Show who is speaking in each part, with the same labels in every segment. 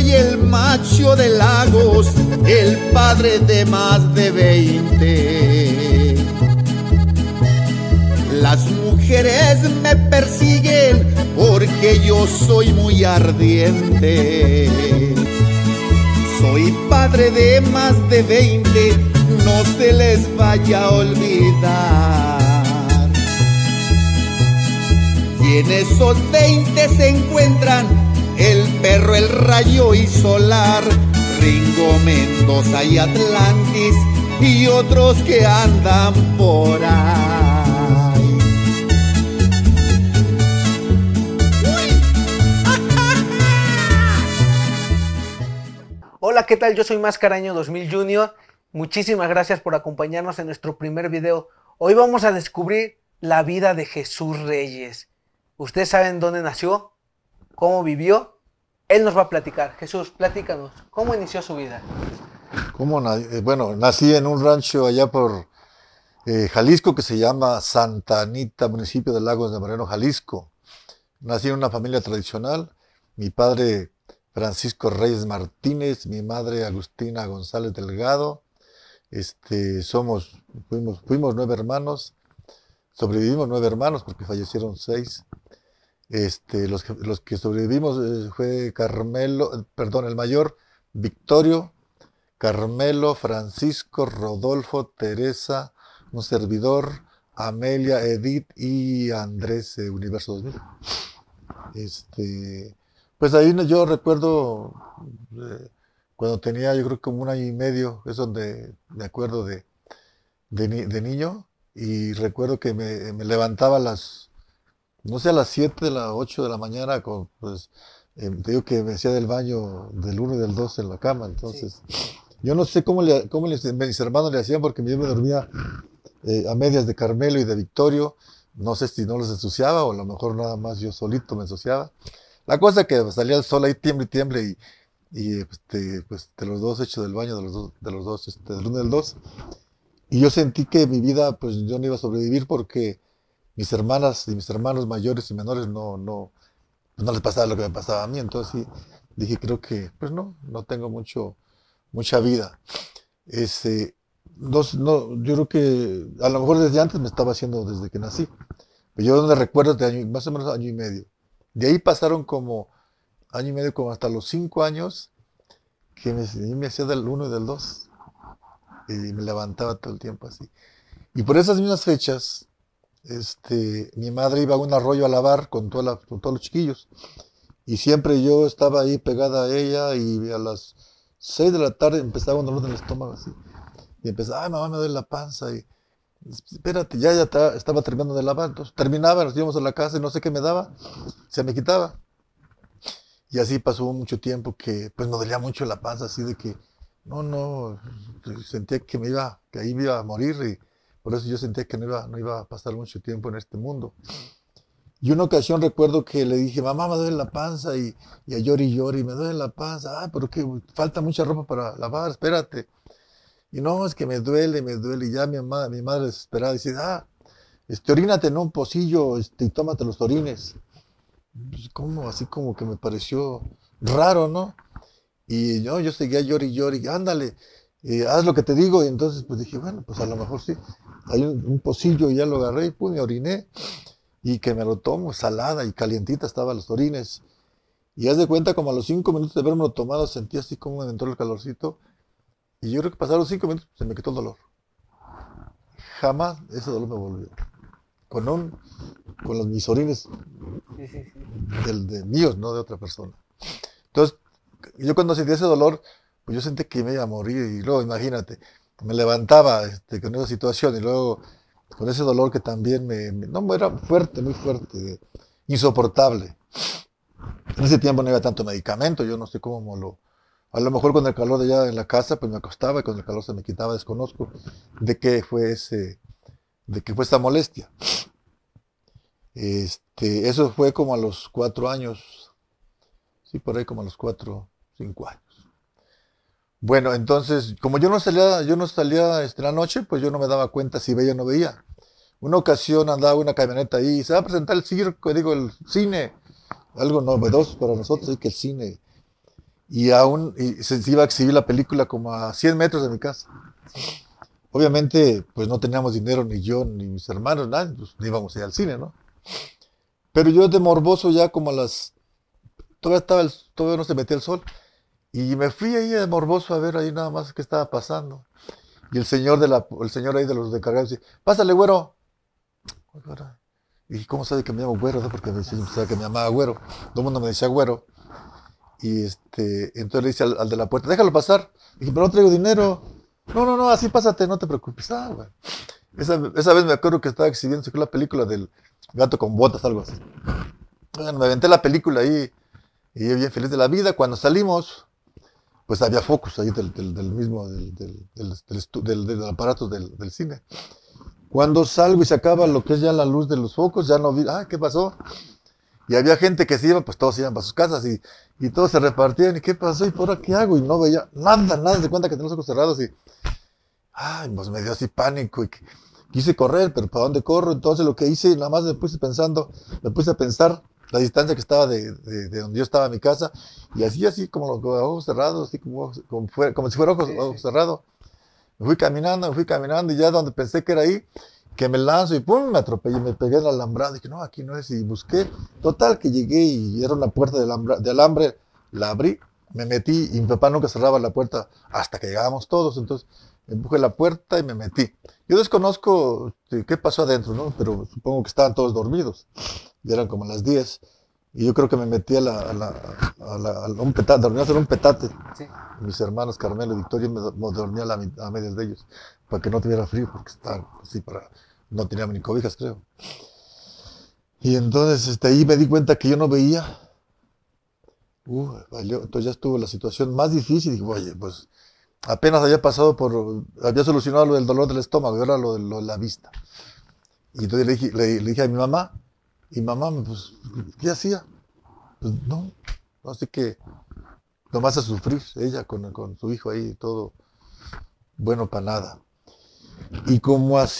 Speaker 1: soy el macho de Lagos, el padre de más de 20. Las mujeres me persiguen porque yo soy muy ardiente. Soy padre de más de 20, no se les vaya a olvidar. Y en esos 20 se encuentran el Perro, el Rayo y Solar, Ringo, Mendoza y Atlantis y otros que andan por ahí.
Speaker 2: Hola, ¿qué tal? Yo soy Mascaraño 2000 Junior. Muchísimas gracias por acompañarnos en nuestro primer video. Hoy vamos a descubrir la vida de Jesús Reyes. ¿Ustedes saben dónde nació? ¿Cómo vivió? Él nos va a platicar. Jesús, platícanos, ¿cómo inició su vida?
Speaker 3: Bueno, nací en un rancho allá por Jalisco que se llama Santa Anita, municipio de Lagos de Moreno, Jalisco. Nací en una familia tradicional. Mi padre Francisco Reyes Martínez, mi madre Agustina González Delgado. Fuimos 9 hermanos. Sobrevivimos 9 hermanos porque fallecieron 6. Los que sobrevivimos fue el mayor, Victorio, Carmelo, Francisco, Rodolfo, Teresa, un servidor, Amelia, Edith y Andrés, Universo 2000. Pues ahí yo recuerdo cuando tenía, yo creo, como 1 año y medio, es donde me acuerdo de niño, y recuerdo que me levantaba a las 7, a las 8 de la mañana, te digo que me hacía del baño del 1 y del 2 en la cama. Entonces, sí. Yo no sé cómo mis hermanos le hacían, porque yo me dormía a medias de Carmelo y de Victorio. No sé si no los ensuciaba, o a lo mejor nada más yo solito me ensuciaba. La cosa es que salía el sol ahí, tiemble y tiemble, y pues de los dos hecho del baño, del 1 y del 2. Y yo sentí que mi vida, pues yo no iba a sobrevivir, porque mis hermanas y mis hermanos mayores y menores no les pasaba lo que me pasaba a mí. Entonces sí, dije, creo que pues no tengo mucha vida. Yo creo que a lo mejor desde antes me estaba haciendo desde que nací. Pero yo no recuerdo de más o menos 1 año y medio. De ahí pasaron como 1 año y medio, como hasta los 5 años, que me hacía del 1 y del 2. Y me levantaba todo el tiempo así. Y por esas mismas fechas, mi madre iba a un arroyo a lavar con todos los chiquillos, y siempre yo estaba ahí pegada a ella, y a las 6 de la tarde empezaba un dolor en el estómago así, y empezaba, ay mamá, me duele la panza, y espérate, ya estaba terminando de lavar. Entonces terminaba, nos íbamos a la casa y no sé qué me daba, se me quitaba, y así pasó mucho tiempo, que pues me dolía mucho la panza, así de que sentía que ahí me iba a morir, y por eso yo sentía que no iba a pasar mucho tiempo en este mundo. Y una ocasión recuerdo que le dije, mamá, me duele la panza, y a llori, me duele la panza. Pero que falta mucha ropa para lavar, espérate. Y no, es que me duele, y ya mi madre desesperada dice, orínate en un pocillo, y tómate los orines. Pues, ¿cómo? Así como que me pareció raro, ¿no? Y yo seguía llori, ándale, haz lo que te digo. Y entonces pues dije, bueno, pues a lo mejor sí. Hay un pocillo, y ya lo agarré, y me oriné, y que me lo tomo, salada y calientita estaban los orines. Y haz de cuenta, como a los 5 minutos de haberme lo tomado, sentí así como me entró el calorcito, y yo creo que pasaron 5 minutos, se me quitó el dolor. Jamás ese dolor me volvió. Con mis orines de míos, no de otra persona. Entonces, yo cuando sentí ese dolor, pues yo sentí que me iba a morir, y luego imagínate, me levantaba con esa situación, y luego con ese dolor que también era fuerte, muy fuerte, insoportable. En ese tiempo no había tanto medicamento, yo no sé a lo mejor con el calor de allá en la casa, pues me acostaba, y con el calor se me quitaba, desconozco de qué fue esta molestia. Eso fue como a los 4 años, sí, por ahí como a los 4, 5 años. Bueno, entonces, como yo no salía la noche, pues yo no me daba cuenta si veía o no veía. Una ocasión andaba una camioneta ahí, y se va a presentar el circo, el cine, algo novedoso para nosotros, que el cine. y se iba a exhibir la película como a 100 metros de mi casa. Obviamente, pues no teníamos dinero, ni yo, ni mis hermanos, nada, pues no íbamos a ir al cine, ¿no? Pero yo de morboso ya como a las... todavía no se metía el sol. Y me fui ahí de morboso a ver ahí nada más qué estaba pasando. Y el señor ahí de los encargados dice, pásale, güero. Y ¿cómo sabe que me llamo güero? ¿No? Porque me decía que me llamaba güero. Todo el mundo me decía güero. Y entonces le dice al de la puerta, déjalo pasar. Dije, pero no traigo dinero. No, así pásate, no te preocupes. Güey. Esa vez me acuerdo que estaba exhibiendo la película del gato con botas, algo así. Bueno, me aventé la película ahí y yo bien feliz de la vida. Cuando salimos, pues había focos ahí del aparato del cine. Cuando salgo y se acaba lo que es ya la luz de los focos, ya no vi, ¿qué pasó? Y había gente que se iba, pues todos iban para sus casas y todos se repartían. ¿Y qué pasó? ¿Y por ahora qué hago? Y no veía nada, se cuenta que tenía los ojos cerrados y, pues me dio así pánico y quise correr, pero ¿para dónde corro? Entonces lo que hice, nada más me puse a pensar la distancia que estaba de donde yo estaba en mi casa y así como los ojos cerrados, así como si fuera ojos cerrados. Me fui caminando y ya donde pensé que era ahí, que me lanzo y ¡pum! Me atropellé, me pegué en el alambrado. Dije, no, aquí no es. Y busqué. Total, que llegué y era una puerta de alambre. La abrí, me metí y mi papá nunca cerraba la puerta hasta que llegábamos todos. Entonces, empujé la puerta y me metí. Yo desconozco qué pasó adentro, ¿no? Pero supongo que estaban todos dormidos. Y eran como las 10. Y yo creo que me metí a un petate, dormía en un petate. Sí. Mis hermanos Carmelo y Victoria me dormía a medias de ellos, para que no tuviera frío, porque estaban así no tenían ni cobijas, creo. Y entonces ahí me di cuenta que yo no veía. Entonces ya estuvo la situación más difícil. Y dije, oye, pues apenas había solucionado lo del dolor del estómago, y ahora lo de la vista. Y entonces le dije a mi mamá, y mamá, pues, ¿qué hacía? Pues no, así que nomás a sufrir, ella con su hijo ahí, todo bueno para nada. Y como a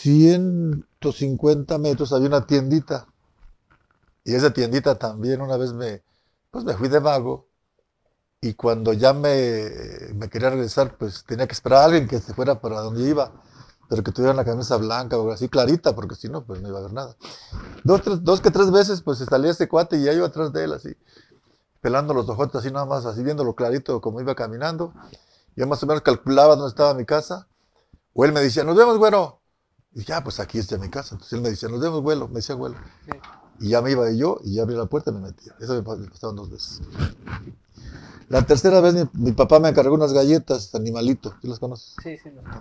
Speaker 3: 150 metros había una tiendita, y esa tiendita también una vez me fui de vago, y cuando ya me quería regresar, pues tenía que esperar a alguien que se fuera para donde iba, pero que tuviera una camisa blanca o así clarita, porque si no, pues no iba a ver nada. Dos que tres veces, pues salía ese cuate y ya iba atrás de él, así, pelando los ojotes, así nada más, así viéndolo clarito como iba caminando. Yo más o menos calculaba dónde estaba mi casa, o él me decía, nos vemos, güero. Y ya, pues aquí está mi casa. Entonces él me decía, nos vemos, güero, me decía, güero. Sí. Y ya me iba yo, y ya abrí la puerta y me metía. Eso me pasaron 2 veces. La tercera vez mi papá me encargó unas galletas, Animalito, ¿tú las conoces?
Speaker 2: Sí.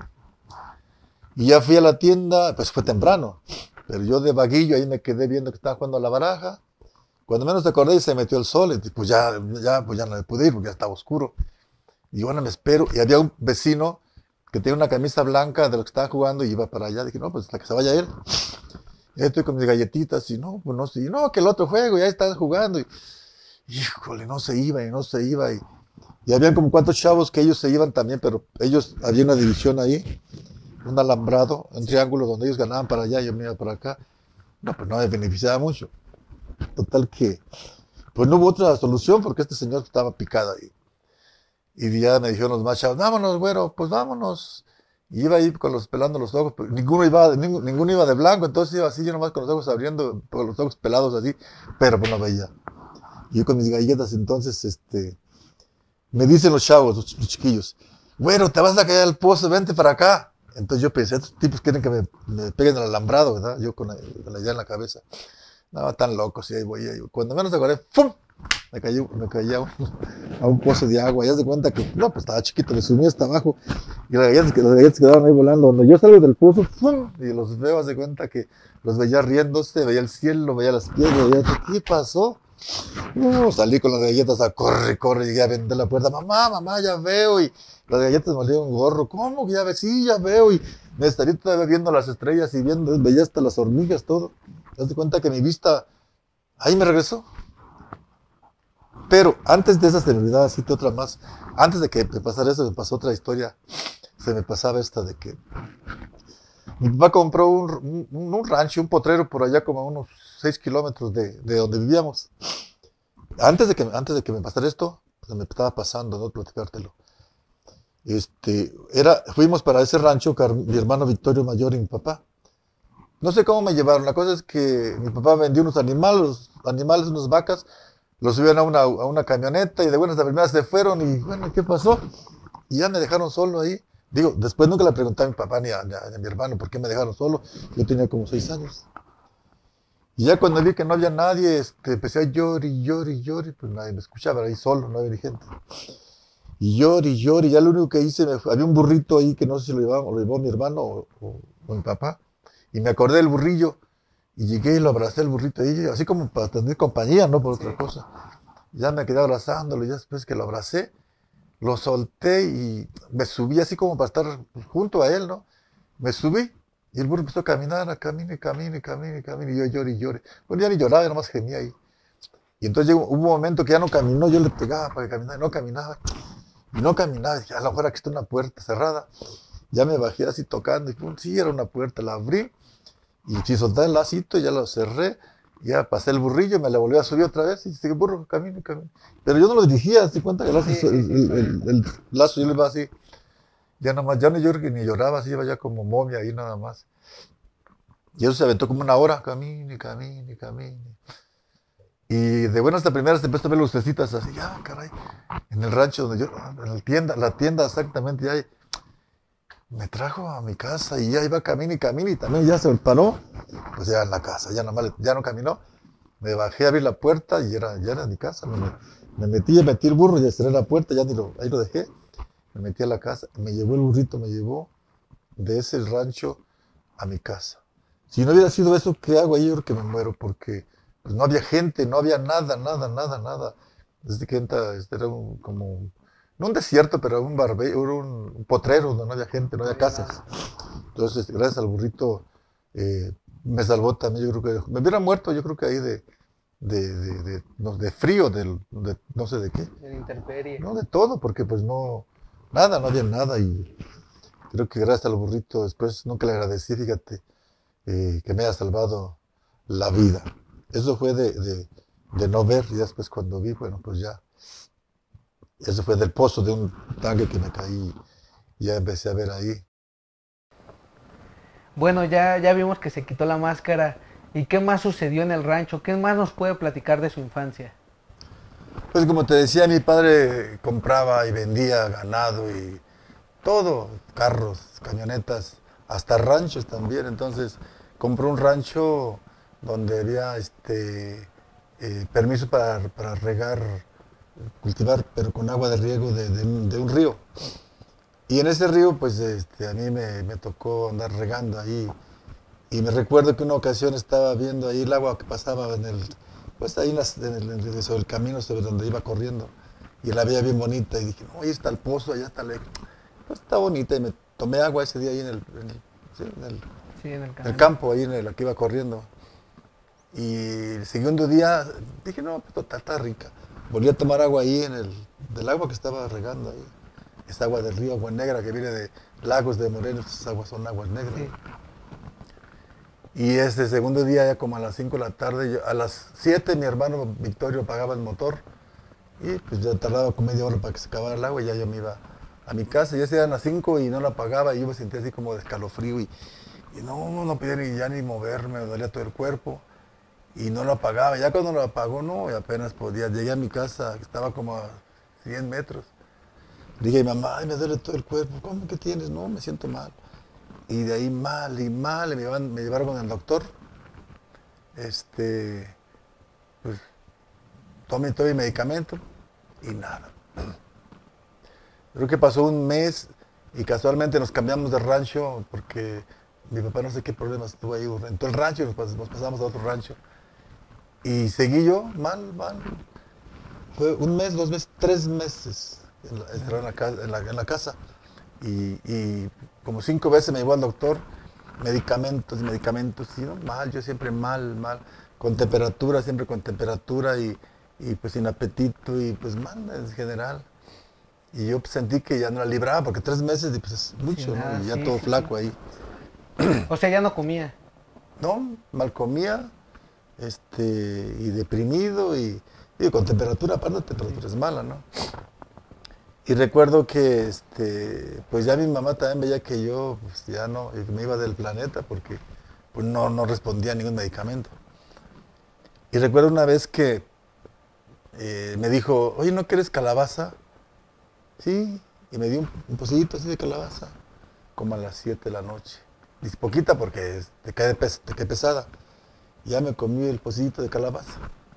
Speaker 3: Y ya fui a la tienda, pues fue temprano, pero yo de vaguillo ahí me quedé viendo que estaba jugando a la baraja. Cuando menos te acordé se metió el sol, y pues ya no me pude ir porque ya estaba oscuro. Y bueno, me espero, y había un vecino que tenía una camisa blanca de lo que estaba jugando y iba para allá. Dije, no, pues hasta que se vaya él. Y ahí estoy con mis galletitas y no, pues no sé, que el otro juego, ya están jugando. Y híjole, no se iba. Y habían como 4 chavos que ellos se iban también, pero había una división ahí, un alambrado, un triángulo donde ellos ganaban para allá y yo me iba para acá. No, pues no me beneficiaba mucho. Total que, pues no hubo otra solución porque este señor estaba picado ahí. Y ya me dijeron los más chavos, vámonos, güero, pues vámonos. Y iba ahí pelando los ojos, pero ninguno iba de blanco, entonces iba así, yo nomás con los ojos abriendo, con los ojos pelados así, pero pues no veía. Y yo con mis galletas, entonces, me dicen los chavos, los chiquillos, güero, te vas a caer al pozo, vente para acá. Entonces yo pensé, estos tipos quieren que me peguen el alambrado, ¿verdad? Yo con la idea en la cabeza. No, tan locos, y ahí voy. Cuando menos acordé, ¡pum! Me caí a un pozo de agua. Ya se cuenta que, no, pues estaba chiquito, le subí hasta abajo. Y las galletas quedaron ahí volando. Cuando yo salgo del pozo, ¡pum! Y los veo, hace cuenta que los veía riéndose, veía el cielo, veía las piedras, ¿qué pasó? No, salí con las galletas a corre, llegué a vender la puerta, mamá, ya veo, y las galletas me olieron gorro, ¿cómo que ya ves? Sí, ya veo, y me estaría todavía viendo las estrellas y veía hasta las hormigas, todo. ¿Te das cuenta que mi vista ahí me regresó? Pero antes de esa celebridad, así que otra más, antes de que me pasara eso, me pasó otra historia, se me pasaba esta de que mi papá compró un rancho, un potrero por allá como a unos 6 kilómetros de donde vivíamos. Antes de que me pasara esto, me estaba pasando, ¿no? Platicártelo. Fuimos para ese rancho, mi hermano Victorio Mayor y mi papá. No sé cómo me llevaron, la cosa es que mi papá vendió unos animales, unas vacas, los subieron a una camioneta y de buenas a primeras se fueron y bueno, ¿qué pasó? Y ya me dejaron solo ahí. Digo, después nunca le pregunté a mi papá ni a mi hermano por qué me dejaron solo. Yo tenía como 6 años. Y ya cuando vi que no había nadie, empecé a llorar y llorar y llorar, pues nadie me escuchaba, ahí solo, no había ni gente. Y lloré y lloré, ya lo único que hice, había un burrito ahí que no sé si lo llevó mi hermano o mi papá, y me acordé del burrillo, y llegué y lo abracé el burrito ahí, así como para tener compañía, no por otra cosa. Ya me quedé abrazándolo, y ya después que lo abracé, lo solté y me subí así como para estar junto a él, ¿no? Me subí, y el burro empezó a caminar, camine, y yo lloré y lloré. Bueno, ya ni lloraba, nomás gemía ahí. Y entonces hubo un momento que ya no caminó, yo le pegaba para que caminara, no caminaba. Y no caminaba, dije, a lo mejor aquí está una puerta cerrada. Ya me bajé así tocando, y pum, sí, era una puerta, la abrí, y si solté el lacito, ya lo cerré, ya pasé el burrillo, me la volví a subir otra vez, y dije, burro, camine. Pero yo no lo dirigía, ¿te cuenta? El lazo yo le iba así, ya nada más, ya ni lloraba, así iba ya como momia ahí nada más. Y eso se aventó como una hora, camine. Y de buenas a primeras te empezó a ver lucecitas así, ya, caray, en el rancho donde yo, en la tienda exactamente, ya me trajo a mi casa y ya iba camine, y también ya se paró, pues ya en la casa, ya no caminó, me bajé a abrir la puerta y ya era mi casa, me metí el burro y cerré la puerta, ahí lo dejé, me metí a la casa, me llevó el burrito, me llevó de ese rancho a mi casa. Si no hubiera sido eso, ¿qué hago ahí? Yo creo que me muero porque pues no había gente, no había nada. Desde que era no un desierto, pero un potrero donde no había gente, no había casas. Entonces, gracias al burrito, me salvó también. Yo creo que me hubiera muerto, yo creo que ahí de frío, no sé de qué.
Speaker 2: De la intemperie.
Speaker 3: No, de todo, porque pues no había nada. Y creo que gracias al burrito, después nunca le agradecí, fíjate, que me haya salvado la vida. Eso fue de no ver, y después cuando vi, bueno, pues ya, eso fue del pozo de un tanque que me caí, y ya empecé a ver ahí.
Speaker 2: Bueno, ya vimos que se quitó la máscara. ¿Y qué más sucedió en el rancho? ¿Qué más nos puede platicar de su infancia?
Speaker 3: Pues como te decía, mi padre compraba y vendía ganado y todo, carros, camionetas, hasta ranchos también. Entonces compró un rancho donde había permiso para regar, cultivar, pero con agua de riego de un río. Y en ese río, pues a mí me tocó andar regando ahí. Y me recuerdo que una ocasión estaba viendo ahí el agua que pasaba pues ahí sobre el camino sobre donde iba corriendo. Y la veía bien bonita y dije, no, ahí está el pozo, allá está pues está bonita. Y me tomé agua ese día ahí en el campo, ahí en la que iba corriendo. Y el segundo día dije, no, pues está rica. Volví a tomar agua ahí del agua que estaba regando ahí. Es agua del río, agua negra que viene de lagos de Morelos, esas aguas son aguas negras. Sí. Y ese segundo día, ya como a las 5 de la tarde, a las 7 mi hermano Victorio apagaba el motor y pues ya tardaba como media hora para que se acabara el agua y ya yo me iba a mi casa. Ya se eran las 5 y no lo apagaba y yo me sentía así como de escalofrío y no podía ya ni moverme, me dolía todo el cuerpo y no lo apagaba. Ya cuando lo apagó, no, y apenas podía. Llegué a mi casa, que estaba como a 100 metros. Dije a mi mamá, ay, me duele todo el cuerpo. ¿Cómo que tienes? No, me siento mal. Y de ahí mal, y me llevaron con el doctor. Pues, tomé todo el medicamento y nada. Creo que pasó un mes y casualmente nos cambiamos de rancho porque mi papá no sé qué problemas tuvo ahí. Rentó el rancho y nos pasamos a otro rancho. Y seguí yo mal. Fue un mes, 2 meses, 3 meses en la casa. Y como 5 veces me llevó al doctor, medicamentos, y no, mal, yo siempre mal, siempre con temperatura y pues sin apetito y pues mal en general. Y yo pues, sentí que ya no la libraba porque 3 meses pues, es mucho, nada, ¿no? Y ya todo flaco ahí.
Speaker 2: O sea, ya no comía.
Speaker 3: No, mal comía, y deprimido y Y con temperatura, aparte la temperatura es mala, ¿no? Y recuerdo que, pues ya mi mamá también veía que yo, pues ya no, me iba del planeta porque pues no respondía a ningún medicamento. Y recuerdo una vez que me dijo, oye, ¿no quieres calabaza? Sí, y me dio un pocillito así de calabaza, como a las 7 de la noche. Dice, poquita porque te cae pesada. Ya me comí el pocillito de calabaza.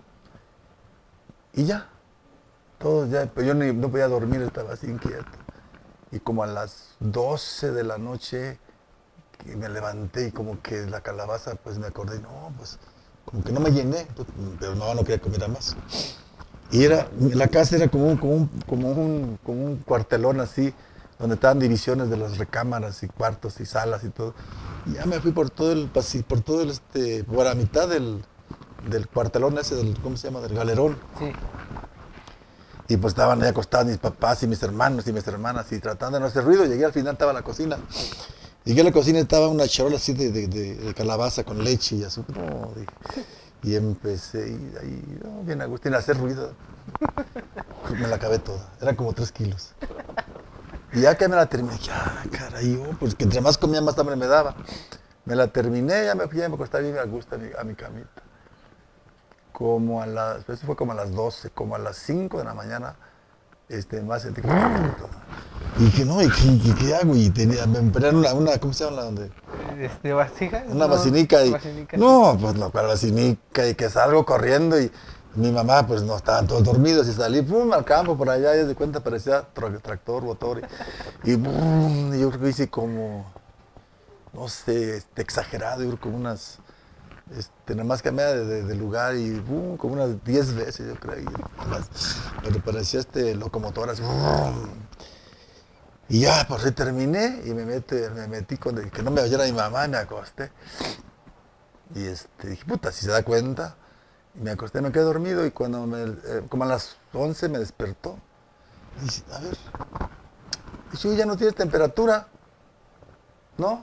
Speaker 3: Y ya, todos ya, pero yo no podía dormir, estaba así inquieto. Y como a las 12 de la noche que me levanté y como que la calabaza, pues me acordé, no, pues como que no me llené, pues, pero no quería comer más. Y la casa era como un cuartelón así, donde estaban divisiones de las recámaras y cuartos y salas y todo. Y ya me fui por todo el pasillo, por la mitad del cuartelón ese, ¿cómo se llama? Del galerón.
Speaker 2: Sí.
Speaker 3: Y pues estaban ahí acostados mis papás y mis hermanos y mis hermanas y tratando de no hacer ruido. Llegué al final, estaba la cocina. Llegué a la cocina y estaba una charola así de calabaza con leche y azúcar. No, y empecé y ahí, bien a gusto, sin hacer ruido. Me la acabé toda. Eran como 3 kilos. Y ya que me la terminé, ya, caray, pues que entre más comía, más hambre me daba. Me la terminé, ya me fui, ya me acosté bien a gusto a mi camita. Eso fue como a las 12, como a las 5 de la mañana, más sentí que... Y que no, ¿qué hago? Y me empezaron una, ¿cómo se llama la donde?
Speaker 2: ¿Vasija?
Speaker 3: Una vacinica. Y,
Speaker 2: vacinica,
Speaker 3: no,
Speaker 2: sí.
Speaker 3: pues no, para la vacinica y que salgo corriendo y mi mamá, pues no, estaban todos dormidos y salí, pum, al campo por allá y de cuenta parecía tractor, motor. Y yo creo que hice como, no sé, exagerado, yo creo como unas... nada más cambiaba de lugar y como unas 10 veces yo creo, pero parecía locomotoras. Y ya, por ahí terminé y me metí con que no me oyera mi mamá y me acosté. Y dije, puta, si se da cuenta. Y me acosté, me quedé dormido y cuando como a las 11 me despertó. Y dice, a ver, si ya no tienes temperatura. No.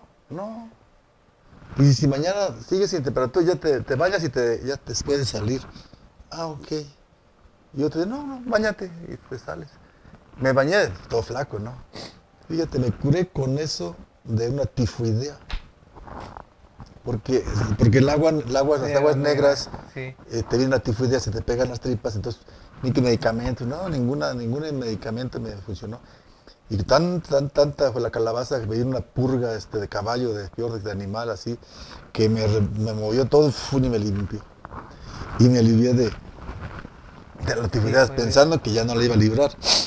Speaker 3: Y si mañana sigues sin temperatura, ya te bañas y ya te puedes salir. Ah, ok. Y otro dice, no, bañate y te sales. Me bañé, todo flaco, ¿no? Fíjate, me curé con eso de una tifoidea. Porque las aguas negras,
Speaker 2: sí.
Speaker 3: Te viene la tifoidea, se te pegan las tripas, entonces, ni que medicamentos, no, ningún medicamento me funcionó. Y tanta fue la calabaza que me dio una purga de caballo, de animal, así, que me movió todo y me limpió. Y me alivié de la tifoidea, pensando que ya no la iba a librar.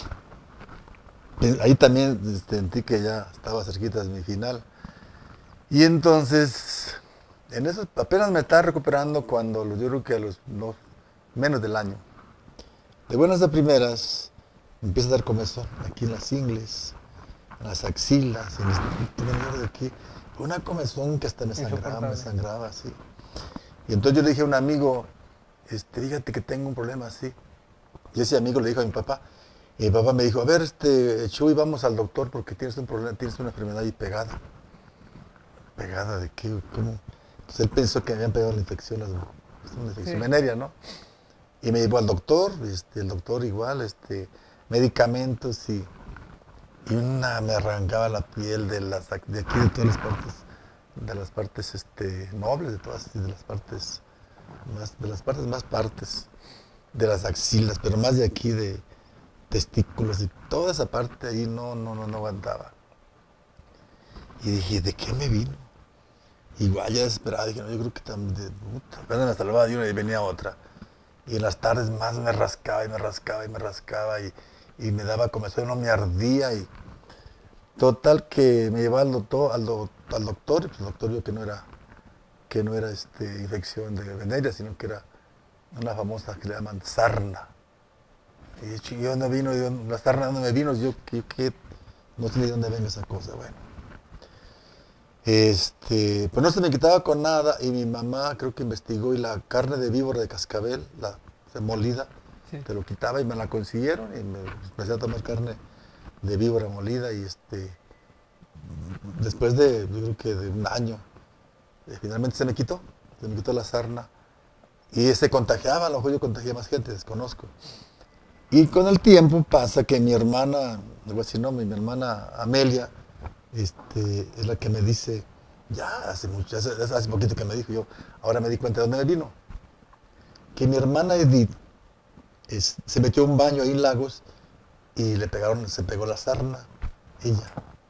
Speaker 3: Ahí también sentí que ya estaba cerquita de mi final. Y entonces, en eso apenas me estaba recuperando cuando yo creo que menos del año. De buenas a primeras, me empieza a dar comezón aquí en las ingles, en las axilas, en de aquí. Una comezón que hasta me sangraba así. Y entonces yo le dije a un amigo, fíjate que tengo un problema así. Y ese amigo le dijo a mi papá, y mi papá me dijo, a ver, Chuy, vamos al doctor porque tienes un problema, tienes una enfermedad ahí pegada. ¿Pegada de qué? ¿Cómo? Entonces él pensó que me habían pegado la infección, una infección venérea, ¿no? Y me llevó al doctor, el doctor igual, medicamentos y me arrancaba la piel de aquí, de todas las partes, nobles, de todas, de las partes más de las axilas, pero más de aquí, de testículos y toda esa parte ahí no aguantaba. Y dije, ¿de qué me vino? Igual ya desesperado, dije, no, yo creo que también, apenas me salvaba de una y venía otra. Y en las tardes más me rascaba y me daba comezón, no me ardía y total que me llevaba al doctor y pues el doctor vio que no era infección de venérea, sino que era una famosa que le llaman sarna. Y yo no vino, la sarna no me vino, yo que no sé de dónde venga esa cosa, bueno. Pues no se me quitaba con nada y mi mamá creo que investigó y la carne de víbora de cascabel, la molida,
Speaker 2: Sí.
Speaker 3: te lo quitaba y me la consiguieron y me empecé a tomar carne de víbora molida y después yo creo que de un año, finalmente se me quitó la sarna Y se contagiaba, a lo mejor yo contagié a más gente, desconozco. Y con el tiempo pasa que mi hermana, no voy a decir nombre, mi hermana Amelia, es la que me dice, ya hace mucho, hace poquito que me dijo, yo ahora me di cuenta de dónde me vino. Que mi hermana Edith se metió a un baño ahí en Lagos y se pegó la sarna, ella.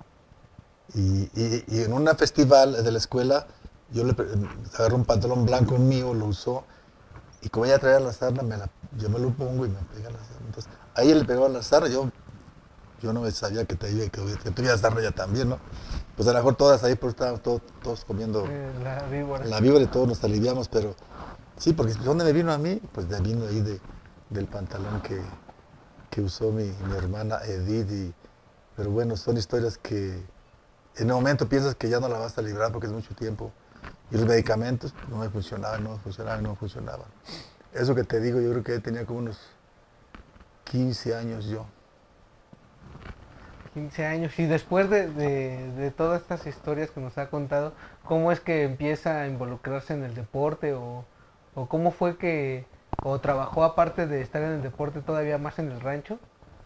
Speaker 3: Y en un festival de la escuela, yo le agarré un pantalón blanco mío, lo usó, y como ella traía la sarna, yo me lo pongo y me pega la sarna. Entonces, a ella le pegó la sarna, yo no sabía que tuviera sarna ya también, ¿no? Pues a lo mejor todas ahí, pues estábamos todos comiendo la víbora y todos nos aliviamos, pero sí, porque ¿dónde me vino a mí? Pues me vino ahí del pantalón que usó mi hermana Edith, pero bueno, son historias que en el momento piensas que ya no la vas a librar porque es mucho tiempo. Y los medicamentos no me funcionaban. Eso que te digo, yo creo que tenía como unos 15 años yo.
Speaker 2: 15 años. Y después de todas estas historias que nos ha contado, ¿cómo es que empieza a involucrarse en el deporte? ¿O cómo fue que trabajó aparte de estar en el deporte todavía más en el rancho?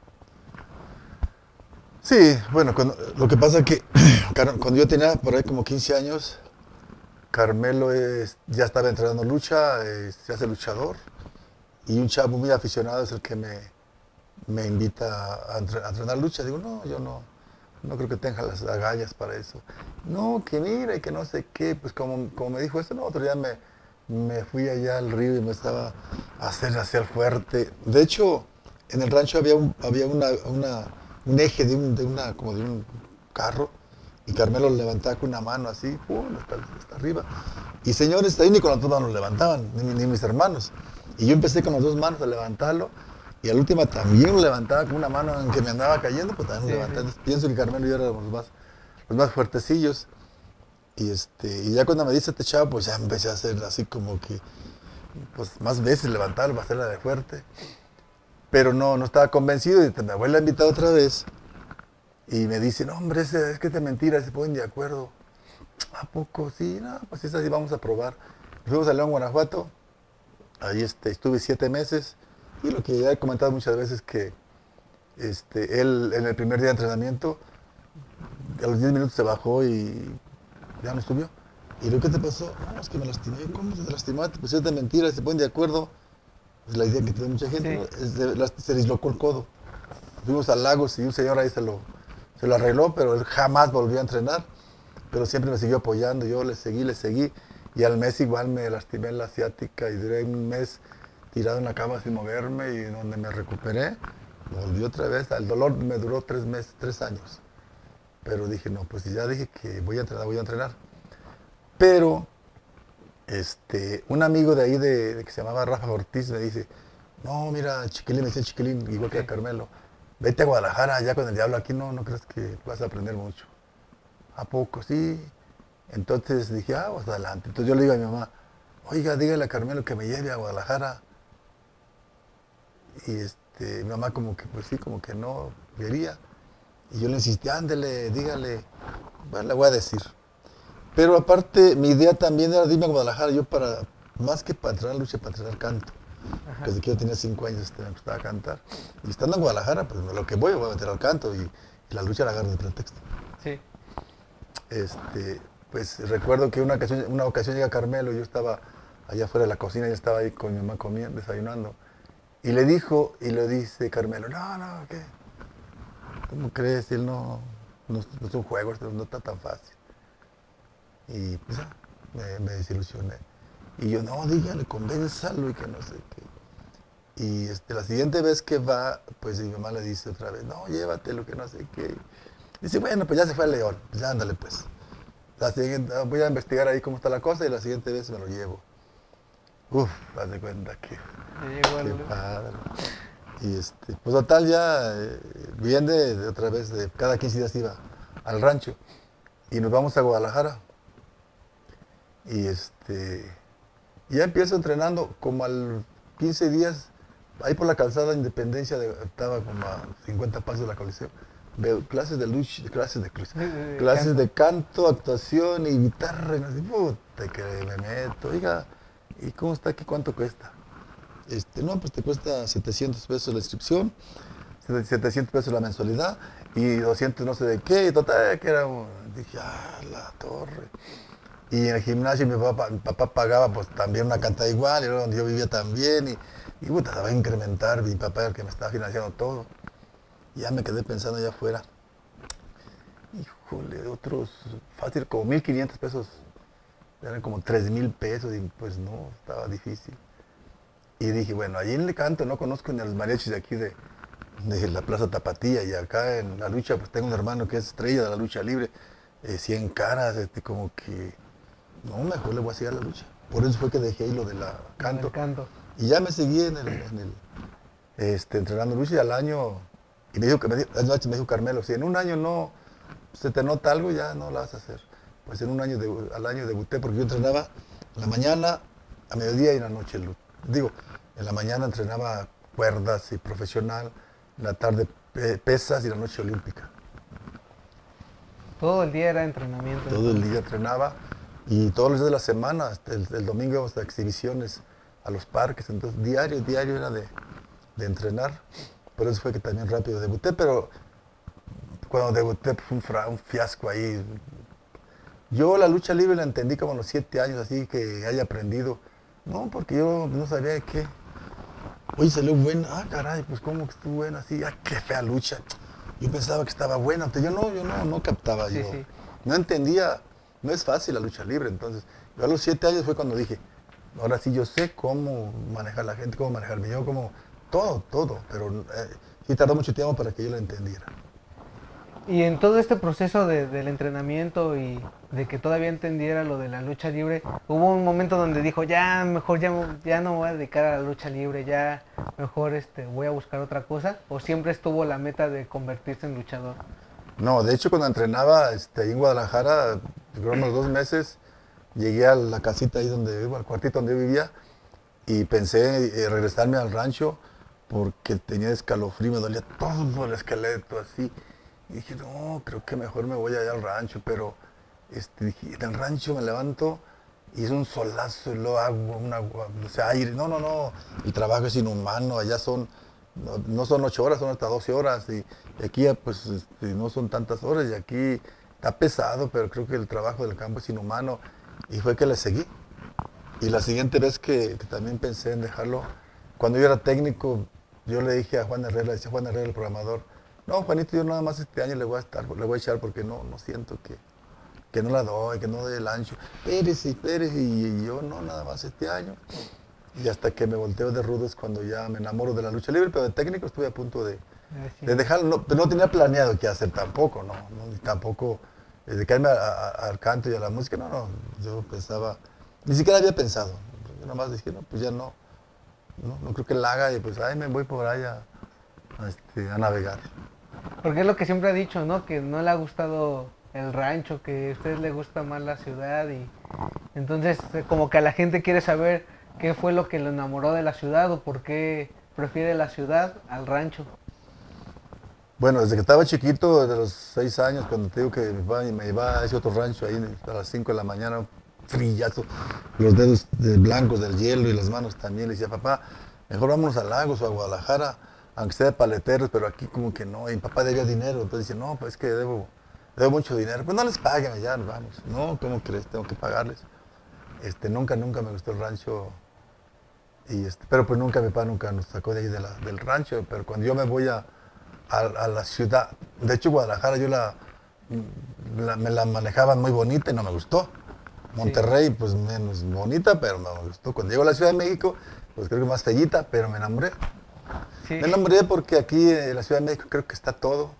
Speaker 3: Sí, bueno, lo que pasa es que cuando yo tenía por ahí como 15 años, Carmelo ya estaba entrenando lucha, se hace luchador, y un chavo muy aficionado es el que me invita a entrenar lucha. Digo, no, yo no creo que tenga las agallas para eso. No, que mira y que no sé qué, pues como me dijo esto, no, otro día me fui allá al río y me estaba hacer fuerte. De hecho, en el rancho había un eje de un carro, y Carmelo lo levantaba con una mano así, hasta arriba. Y señores, ahí ni con las dos manos lo levantaban, ni mis hermanos. Y yo empecé con las dos manos a levantarlo, y a la última también lo levantaba con una mano en que me andaba cayendo, pues también lo levantaba. Entonces, pienso que Carmelo y yo éramos los más fuertecillos. Y ya cuando me dice este chavo, pues ya empecé a hacer así como que, pues más veces levantarlo para hacerla de fuerte. Pero no estaba convencido, y me vuelve a invitar otra vez. Y me dice, no hombre, es que es mentira, se ponen de acuerdo. ¿A poco? Sí, no, pues es así, vamos a probar. Fuimos a León, Guanajuato, ahí estuve 7 meses, y lo que ya he comentado muchas veces que él en el primer día de entrenamiento, a los 10 minutos se bajó y ya no subió. ¿Y lo que te pasó? No, es que me lastimé. ¿Cómo te lastimaste? Pues es de mentira, se ponen de acuerdo. Es la idea que tiene mucha gente, sí. ¿No? Se dislocó el codo. Fuimos a Lagos y un señor ahí se lo arregló, pero él jamás volvió a entrenar, pero siempre me siguió apoyando, yo le seguí, y al mes igual me lastimé en la ciática y duré un mes tirado en la cama sin moverme, y donde me recuperé, volví otra vez. El dolor me duró 3 años, pero dije, no, pues ya dije que voy a entrenar. Pero un amigo de ahí que se llamaba Rafa Ortiz me dice, no, mira, Chiquilín, me dice Chiquilín, igual que a Carmelo, vete a Guadalajara, ya con el diablo aquí no crees que vas a aprender mucho. ¿A poco? Sí. Entonces dije, pues adelante. Entonces yo le digo a mi mamá, oiga, dígale a Carmelo que me lleve a Guadalajara. Y mi mamá como que, pues sí, como que no quería. Y yo le insistí, ándele, dígale. Bueno, le voy a decir. Pero aparte, mi idea también era irme a Guadalajara, más que para entrenar lucha, para entrenar canto. Que desde que yo tenía 5 años me gustaba cantar. Y estando en Guadalajara, pues lo que voy a meter al canto, y la lucha la agarro de pretexto.
Speaker 2: Sí.
Speaker 3: Pues recuerdo que una ocasión llega Carmelo, yo estaba allá afuera de la cocina, yo estaba ahí con mi mamá comiendo, desayunando. Y le dice Carmelo, no, ¿qué? ¿Cómo crees? Él no es un juego, no está tan fácil. Y pues me desilusioné. Y yo, no, dígale, convénzalo y que no sé qué. Y la siguiente vez que va, pues mi mamá le dice otra vez, no, llévatelo, que no sé qué. Dice, bueno, pues ya se fue a León, pues ya ándale pues. Voy a investigar ahí cómo está la cosa, y la siguiente vez me lo llevo. Uf, haz de cuenta que qué padre. Y pues total ya, bien de otra vez, cada 15 días iba al rancho, y nos vamos a Guadalajara. Y ya empiezo entrenando, como al 15 días, ahí por la calzada Independencia, estaba como a 50 pasos de la Coliseo. Veo clases de lucha, clases de canto, actuación y guitarra, y no sé, puta, que me meto. Oiga, ¿y cómo está aquí? ¿Cuánto cuesta? No, pues te cuesta 700 pesos la inscripción, 700 pesos la mensualidad y 200 no sé de qué, y total, que era dije, la torre. Y en el gimnasio mi papá pagaba pues también una cantidad igual, y luego donde yo vivía también, y puta, se va a incrementar, mi papá era el que me estaba financiando todo. Y ya me quedé pensando allá afuera, híjole, otros, fácil, como 1,500 pesos, eran como 3,000 pesos, y pues no, estaba difícil. Y dije, bueno, allí en el canto no conozco ni a los mariachis de aquí de la Plaza Tapatía, y acá en la lucha pues tengo un hermano que es estrella de la lucha libre, 100 caras, como que, no, mejor le voy a seguir a la lucha. Por eso fue que dejé ahí lo de la canto. Y ya me seguí entrenando lucha, y al año, y me dijo Carmelo, si en un año no se te nota algo, ya no la vas a hacer. Pues en un año, al año debuté, porque yo entrenaba en la mañana, a mediodía y en la noche. Digo, en la mañana entrenaba cuerdas y profesional, en la tarde pesas y en la noche olímpica.
Speaker 2: Todo el día era entrenamiento.
Speaker 3: Todo el día entrenaba, y todos los días de la semana, el domingo íbamos a exhibiciones a los parques, entonces diario era de entrenar. Por eso fue que también rápido debuté, pero cuando debuté fue un fiasco ahí. Yo la lucha libre la entendí como a los 7 años, así que haya aprendido. No, porque yo no sabía de qué. Oye, salió buena. Caray, pues cómo que estuvo buena así. Qué fea lucha. Yo pensaba que estaba buena. Yo no captaba.
Speaker 2: Sí,
Speaker 3: yo
Speaker 2: sí.
Speaker 3: no entendía. No es fácil la lucha libre. Entonces, yo a los 7 años fue cuando dije, ahora sí yo sé cómo manejar la gente, cómo manejarme yo, cómo todo. Pero sí tardó mucho tiempo para que yo lo entendiera.
Speaker 2: Y en todo este proceso del entrenamiento y de que todavía entendiera lo de la lucha libre, hubo un momento donde dijo, mejor ya no me voy a dedicar a la lucha libre, ya mejor voy a buscar otra cosa, o siempre estuvo la meta de convertirse en luchador.
Speaker 3: No, de hecho cuando entrenaba ahí en Guadalajara, duró unos 2 meses, llegué a la casita ahí donde vivo, al cuartito donde yo vivía, y pensé regresarme al rancho porque tenía escalofrío, me dolía todo el esqueleto así. Y dije, no, creo que mejor me voy allá al rancho, pero dije, en el rancho me levanto y es un solazo, y luego aire. No, el trabajo es inhumano, allá no son 8 horas, son hasta 12 horas, y aquí pues no son tantas horas, y aquí está pesado, pero creo que el trabajo del campo es inhumano, y fue que le seguí. Y la siguiente vez que también pensé en dejarlo, cuando yo era técnico, yo le dije a Juan Herrera, el programador, no, Juanito, yo nada más este año le voy a echar porque no siento que no la doy, que no doy el ancho. Pérez, y yo no, nada más este año. Y hasta que me volteo de rudo es cuando ya me enamoro de la lucha libre, pero de técnico estuve a punto de dejarlo. No tenía planeado qué hacer tampoco, ni tampoco dedicarme al canto y a la música, no, yo pensaba, ni siquiera había pensado. Yo nada más dije, no, pues ya no creo que la haga, y pues me voy por ahí a navegar.
Speaker 2: Porque es lo que siempre ha dicho, ¿no? Que no le ha gustado el rancho, que a ustedes le gusta más la ciudad, y entonces como que a la gente quiere saber qué fue lo que lo enamoró de la ciudad o por qué prefiere la ciudad al rancho.
Speaker 3: Bueno, desde que estaba chiquito, desde los 6 años, cuando te digo que mi papá me llevaba a ese otro rancho ahí a las 5 de la mañana, frillazo, los dedos blancos del hielo y las manos también, le decía, papá, mejor vámonos a Lagos o a Guadalajara, aunque sea de paleteros, pero aquí como que no, y mi papá debía dinero, entonces dice, no, pues es que debo mucho dinero, pues no les paguen, ya nos vamos. No, ¿cómo crees? Tengo que pagarles. Nunca me gustó el rancho, pero pues mi papá nunca nos sacó de ahí del rancho, pero cuando yo me voy a la ciudad, de hecho Guadalajara yo me la manejaban muy bonita y no me gustó. Monterrey, pues menos bonita, pero me gustó. Cuando llego a la Ciudad de México, pues creo que más fellita, pero me enamoré. Sí. Me enamoré porque aquí en la Ciudad de México creo que está todo.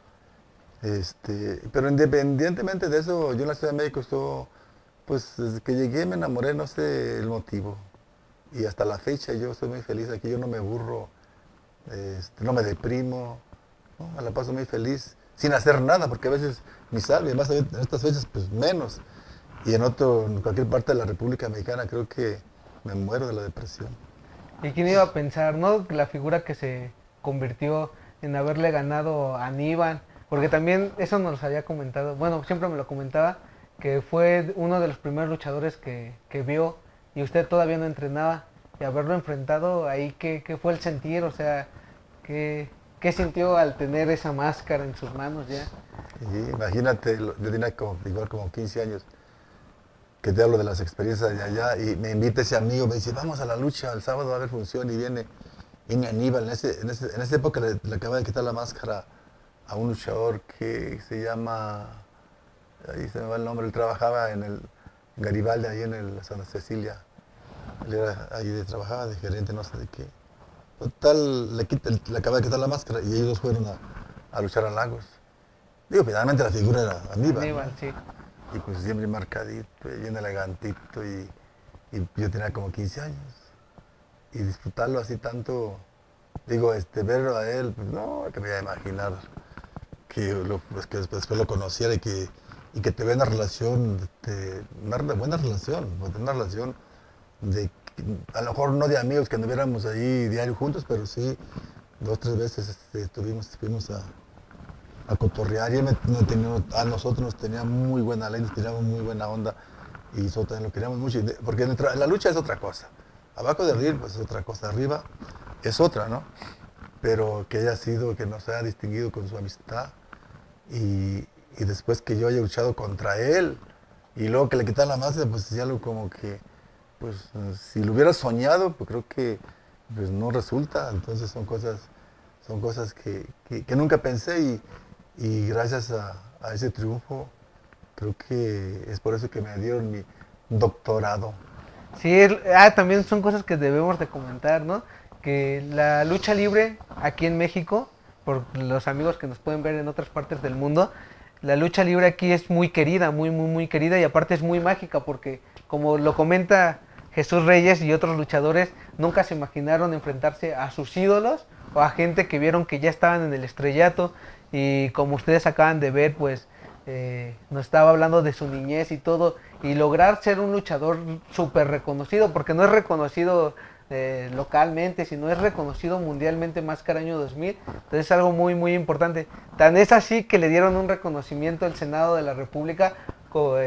Speaker 3: Pero independientemente de eso, yo en la Ciudad de México pues desde que llegué me enamoré, no sé el motivo. Y hasta la fecha yo soy muy feliz aquí, yo no me aburro, no me deprimo, ¿no? Me la paso muy feliz, sin hacer nada, porque a veces ni salgo, y además en estas fechas pues menos. Y en cualquier parte de la República Mexicana creo que me muero de la depresión.
Speaker 2: ¿Y quién iba a pensar, no? La figura que se convirtió en haberle ganado a Aníbal, porque también eso nos había comentado, bueno, siempre me lo comentaba, que fue uno de los primeros luchadores que vio y usted todavía no entrenaba, y haberlo enfrentado ahí, ¿qué fue el sentir? O sea, ¿qué sintió al tener esa máscara en sus manos ya?
Speaker 3: Y imagínate, yo tenía igual como 15 años, que te hablo de las experiencias de allá, y me invita ese amigo, me dice, vamos a la lucha, el sábado va a haber función, y viene Aníbal. En esa época le acaba de quitar la máscara a un luchador que se llama, ahí se me va el nombre, él trabajaba en el Garibaldi, ahí en el Santa Cecilia. Él era ahí, trabajaba de gerente, no sé de qué. Total, le acaba de quitar la máscara y ellos fueron a luchar a Lagos. Digo, finalmente la figura era Aníbal, ¿no?
Speaker 2: Sí.
Speaker 3: Y pues siempre marcadito, bien elegantito, y yo tenía como 15 años. Y disfrutarlo así tanto, digo, verlo a él, pues no, que me iba a imaginar pues, que después lo conociera y que te vea una relación, una buena relación, pues, una relación de, a lo mejor no de amigos que anduviéramos ahí diario juntos, pero sí 2 o 3 veces fuimos a cotorrear, y él a nosotros nos tenía muy buena ley, nos teníamos muy buena onda, y nosotros también lo queríamos mucho, porque en la lucha es otra cosa, abajo del ring pues es otra cosa, arriba es otra, ¿no? Pero que que nos haya distinguido con su amistad, y después que yo haya luchado contra él, y luego que le quitan la máscara, pues es algo como que, pues si lo hubiera soñado, pues creo que pues no resulta. Entonces son cosas que nunca pensé, y gracias a ese triunfo, creo que es por eso que me dieron mi doctorado.
Speaker 2: Sí, también son cosas que debemos de comentar, ¿no? Que la lucha libre aquí en México, por los amigos que nos pueden ver en otras partes del mundo, la lucha libre aquí es muy querida, muy querida, y aparte es muy mágica porque, como lo comenta Jesús Reyes y otros luchadores, nunca se imaginaron enfrentarse a sus ídolos o a gente que vieron que ya estaban en el estrellato, y como ustedes acaban de ver, pues nos estaba hablando de su niñez y todo, y lograr ser un luchador súper reconocido, porque no es reconocido localmente, sino es reconocido mundialmente Máscara Año 2000, entonces es algo muy importante. Tan es así que le dieron un reconocimiento al Senado de la República con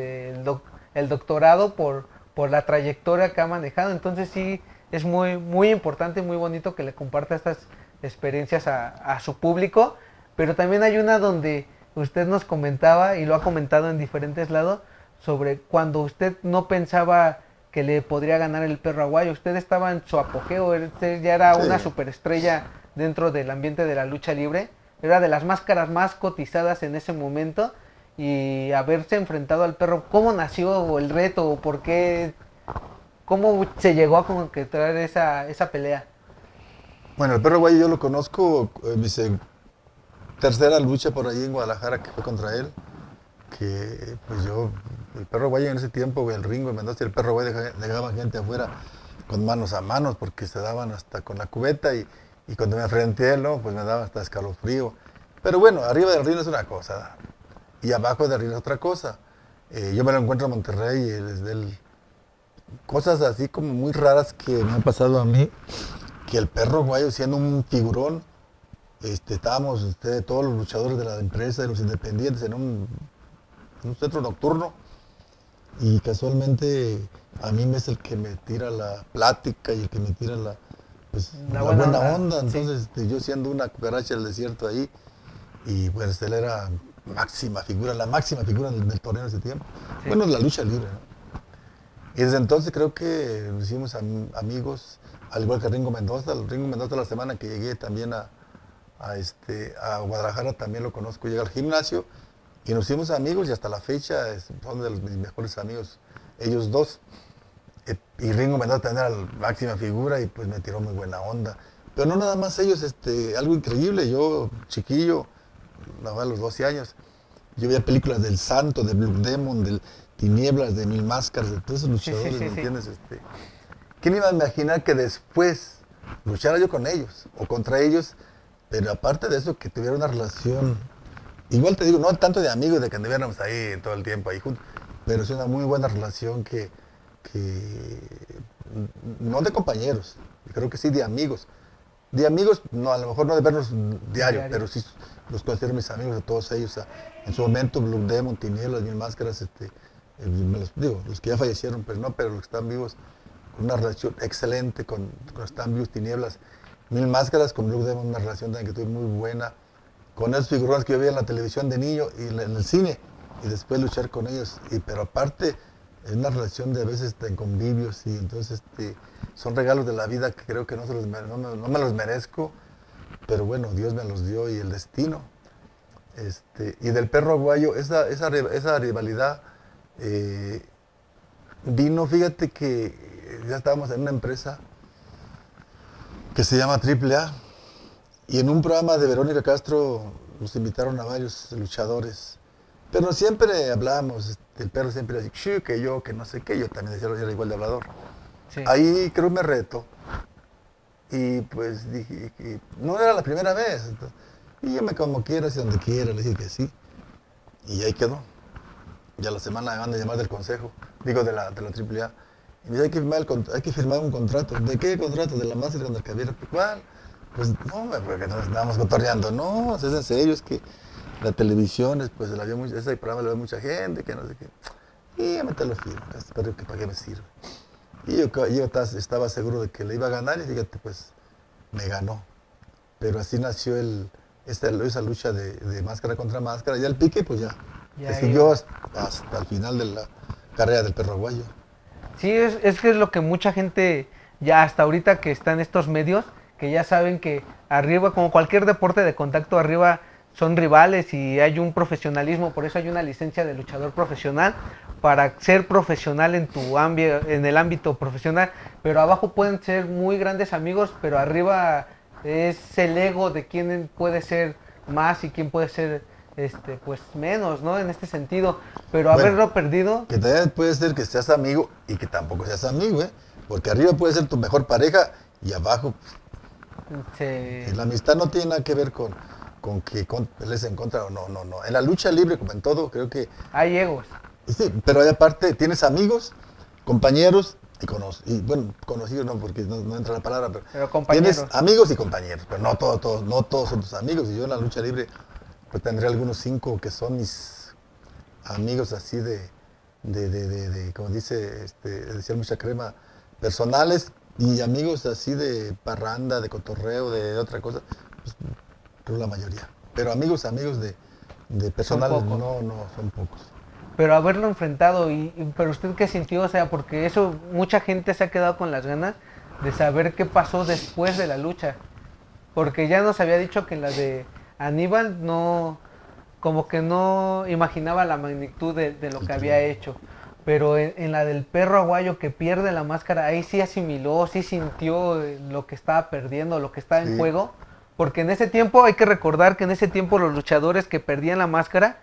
Speaker 2: el doctorado por la trayectoria que ha manejado. Entonces sí, es muy importante y muy bonito que le comparta estas experiencias a su público, pero también hay una donde usted nos comentaba, y lo ha comentado en diferentes lados, sobre cuando usted no pensaba que le podría ganar el Perro Aguayo. Usted estaba en su apogeo, usted ya era una superestrella dentro del ambiente de la lucha libre, era de las máscaras más cotizadas en ese momento, y haberse enfrentado al Perro, ¿cómo nació el reto? ¿O por qué? ¿Cómo se llegó a concretar esa pelea?
Speaker 3: Bueno, el Perro Aguayo yo lo conozco, mi tercera lucha por ahí en Guadalajara, que fue contra él, que pues el Perro Aguayo en ese tiempo, el Ringo Mendoza y el Perro Aguayo dejaban gente afuera con manos a manos, porque se daban hasta con la cubeta, y cuando me enfrenté a él, ¿no? Pues me daba hasta escalofrío. Pero bueno, arriba del ring es una cosa, y abajo del ring es otra cosa. Yo me lo encuentro en Monterrey, y cosas así como muy raras que me han pasado a mí, que el Perro Aguayo, siendo un figurón, estábamos todos los luchadores de la empresa, de los independientes, en un centro nocturno, y casualmente a mí me es el que me tira la plática y el que me tira la buena onda. Entonces yo siendo una cucaracha del desierto ahí, y pues él era la máxima figura del torneo en ese tiempo. Sí. Bueno, la lucha libre, ¿no? Y desde entonces creo que nos hicimos amigos, al igual que Ringo Mendoza. El Ringo Mendoza, la semana que llegué también a Guadalajara, también lo conozco, llega al gimnasio, y nos hicimos amigos, y hasta la fecha son de mis mejores amigos, ellos dos. Y Ringo Mendoza también era la máxima figura, y pues me tiró muy buena onda. Pero no nada más ellos, algo increíble, yo chiquillo, a los 12 años, yo veía películas del Santo, de Blue Demon, del Tinieblas, de Mil Máscaras, de todos esos luchadores, ¿me entiendes? ¿Quién iba a imaginar que después luchara yo con ellos, o contra ellos? Pero aparte de eso, que tuviera una relación, igual te digo, no tanto de amigos, de que anduviéramos ahí todo el tiempo ahí juntos, pero es una muy buena relación que no de compañeros, creo que sí de amigos. De amigos, no, a lo mejor no de vernos diario, pero sí los considero mis amigos, de todos ellos. En su momento, Blue Demon, Tinieblas, Mil Máscaras, Digo, los que ya fallecieron, pues no, pero los que están vivos, con una relación excelente con los que están vivos, Tinieblas, Mil Máscaras, con Blue Demon, una relación también que tuve muy buena, con esos figurones que yo veía en la televisión de niño y en el cine, y después luchar con ellos, pero aparte, es una relación de a veces en convivios, y entonces son regalos de la vida que creo que no me los merezco, pero bueno, Dios me los dio y el destino. Y del perro aguayo, esa rivalidad vino, fíjate que ya estábamos en una empresa que se llama AAA, y en un programa de Verónica Castro nos invitaron a varios luchadores, pero siempre hablábamos, el perro siempre decía, que yo, que no sé qué, yo también decía, era igual de hablador. Sí. Ahí creo me reto, y pues dije que no era la primera vez, entonces, y yo me como quiera, si donde quiera, le dije que sí, y ahí quedó. Ya la semana me van a llamar del consejo, digo de la AAA, y me dice, hay que firmar un contrato. ¿De qué contrato? ¿De la máscara con el cabello? ¿Cuál? Pues no, porque nos estábamos cotorreando. No, es en serio, es que la televisión, pues ese programa lo ve mucha gente, que no sé qué. Y ya me te lo firmo, pero ¿para qué me sirve? Y yo estaba seguro de que le iba a ganar, y fíjate, pues me ganó. Pero así nació esa lucha de máscara contra máscara. Ya el pique, pues ya siguió hasta el final de la carrera del perro aguayo.
Speaker 2: Sí, es que es lo que mucha gente, ya hasta ahorita que está en estos medios, que ya saben que arriba, como cualquier deporte de contacto, arriba son rivales y hay un profesionalismo, por eso hay una licencia de luchador profesional, para ser profesional en el ámbito profesional, pero abajo pueden ser muy grandes amigos, pero arriba es el ego de quién puede ser más y quién puede ser pues menos, ¿no? En este sentido, pero haberlo perdido.
Speaker 3: Que también puede ser que seas amigo y que tampoco seas amigo, ¿eh? Porque arriba puede ser tu mejor pareja y abajo. La amistad no tiene nada que ver con que pelees en contra o no. En la lucha libre, como en todo, creo que
Speaker 2: hay egos.
Speaker 3: Sí, pero hay aparte, tienes amigos, compañeros y bueno, conocidos no, porque no entra la palabra,
Speaker 2: pero compañeros.
Speaker 3: Tienes amigos y compañeros, pero no todos son tus amigos. Y yo en la lucha libre pues tendré algunos 5 que son mis amigos así como dice, decía mucha crema, personales, y amigos así de parranda, de cotorreo, de otra cosa, pues creo la mayoría. Pero amigos de personales no son pocos.
Speaker 2: Pero haberlo enfrentado, pero usted qué sintió, o sea, porque eso mucha gente se ha quedado con las ganas de saber qué pasó después de la lucha. Porque ya nos había dicho que en la de Aníbal no, como que no imaginaba la magnitud de lo que había hecho. Pero en la del perro aguayo que pierde la máscara, ahí sí asimiló, sí sintió lo que estaba perdiendo, lo que estaba en juego. Porque en ese tiempo, hay que recordar que en ese tiempo los luchadores que perdían la máscara,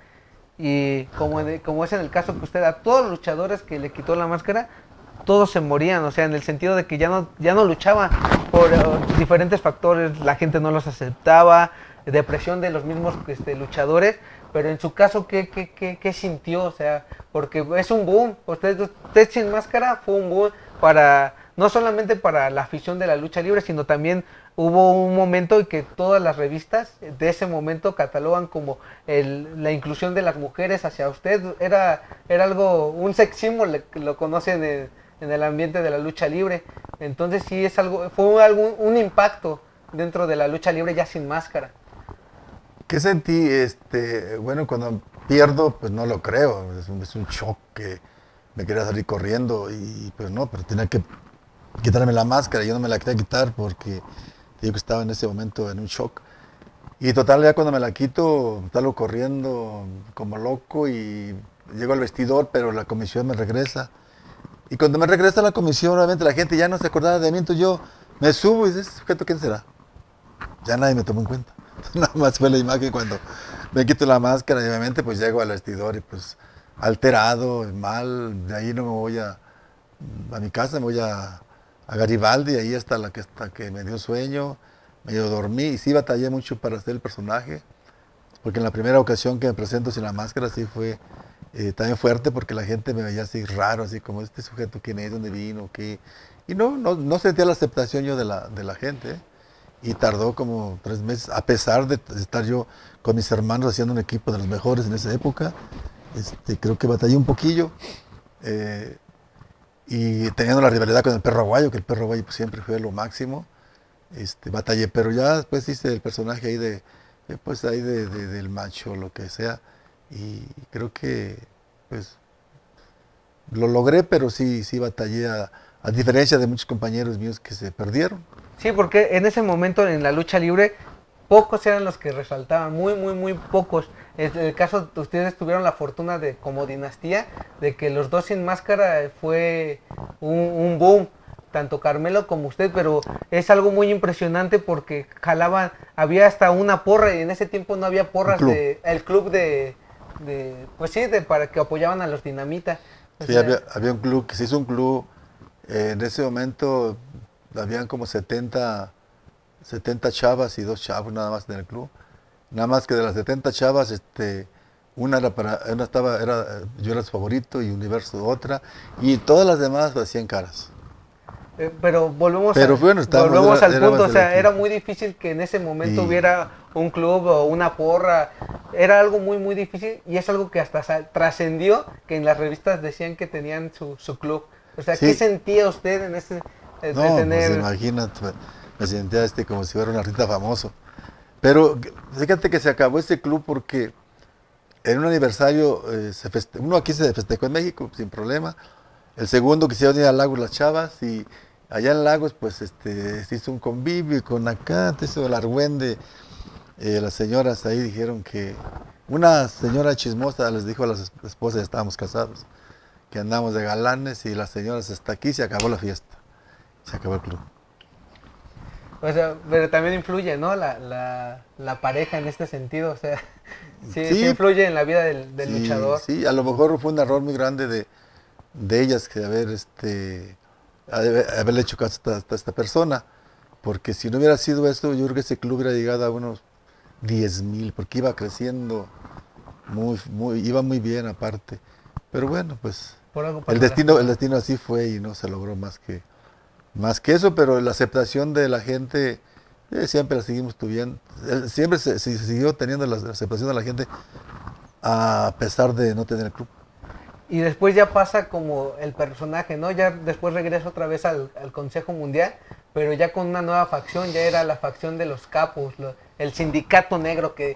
Speaker 2: y como es en el caso que usted, a todos los luchadores que le quitó la máscara, todos se morían, o sea, en el sentido de que ya no luchaban por diferentes factores, la gente no los aceptaba, depresión de los mismos luchadores, pero en su caso, ¿qué sintió? O sea, porque es un boom, usted sin máscara fue un boom no solamente para la afición de la lucha libre, sino también hubo un momento en que todas las revistas de ese momento catalogan como la inclusión de las mujeres hacia usted, era algo, un sex symbol, lo conocen en el ambiente de la lucha libre. Entonces sí fue un impacto dentro de la lucha libre ya sin máscara.
Speaker 3: ¿Qué sentí? Bueno, cuando pierdo, pues no lo creo, es un shock que me quería salir corriendo y pues no, pero tenía que quitarme la máscara, yo no me la quería quitar porque digo que estaba en ese momento en un shock. Y total, ya cuando me la quito, salgo corriendo como loco y llego al vestidor, pero la comisión me regresa. Y cuando me regresa la comisión, obviamente la gente ya no se acordaba de mí, entonces yo me subo y dice, ¿este sujeto quién será? Ya nadie me tomó en cuenta. Nada más fue la imagen cuando me quito la máscara y obviamente pues llego al vestidor y pues alterado, mal, de ahí no me voy a mi casa, me voy a Garibaldi, ahí hasta que me dio sueño, medio dormí y sí batallé mucho para hacer el personaje, porque en la primera ocasión que me presento sin la máscara sí fue también fuerte porque la gente me veía así raro, así como este sujeto quién es, dónde vino, qué, y no sentía la aceptación yo de la gente, y tardó como 3 meses, a pesar de estar yo con mis hermanos haciendo un equipo de los mejores en esa época, Creo que batallé un poquillo. Y teniendo la rivalidad con el perro aguayo, que el perro aguayo pues, siempre fue lo máximo, batallé, pero ya después hice el personaje ahí del macho, lo que sea, y creo que pues lo logré, pero sí batallé, a diferencia de muchos compañeros míos que se perdieron.
Speaker 2: Sí, porque en ese momento en la lucha libre, pocos eran los que resaltaban, muy pocos. En el caso de ustedes tuvieron la fortuna de, como dinastía, de que los dos sin máscara fue un boom, tanto Carmelo como usted, pero es algo muy impresionante porque jalaban, había hasta una porra y en ese tiempo no había porras el club pues sí, para que apoyaban a los Dinamita.
Speaker 3: Sí, había un club, que se hizo un club, en ese momento habían como 70 chavas y 2 chavos nada más en el club. Nada más que de las 70 chavas, una yo era su favorito y Universo otra, y todas las demás hacían caras.
Speaker 2: Pero volvemos
Speaker 3: al
Speaker 2: punto, o sea, era muy difícil que en ese momento hubiera un club o una porra, era algo muy difícil y es algo que hasta trascendió, que en las revistas decían que tenían su club. O sea, ¿qué sentía usted en ese de tener?
Speaker 3: Pues imagínate, me sentía como si fuera un artista famoso. Pero fíjate que se acabó ese club porque en un aniversario, uno aquí se festejó en México sin problema, el segundo quisieron ir a Lagos las chavas y allá en Lagos pues se hizo un convivio y con acá, se hizo el argüende, las señoras ahí dijeron que, una señora chismosa les dijo a las esposas, ya estábamos casados, que andamos de galanes y las señoras hasta aquí, se acabó la fiesta, se acabó el club.
Speaker 2: O sea, pero también influye, ¿no? La pareja en este sentido, o sea, sí influye en la vida del luchador.
Speaker 3: Sí, a lo mejor fue un error muy grande de ellas que haberle hecho caso a esta persona, porque si no hubiera sido eso, yo creo que ese club hubiera llegado a unos 10,000, porque iba creciendo, iba muy bien aparte. Pero bueno, pues el destino así fue y no se logró más que eso, pero la aceptación de la gente siempre la seguimos tuviendo, siempre se siguió teniendo la aceptación de la gente a pesar de no tener el club.
Speaker 2: Y después ya pasa como el personaje, ¿no? Ya después regresa otra vez al Consejo Mundial, pero ya con una nueva facción, ya era la facción de los capos, el sindicato negro, que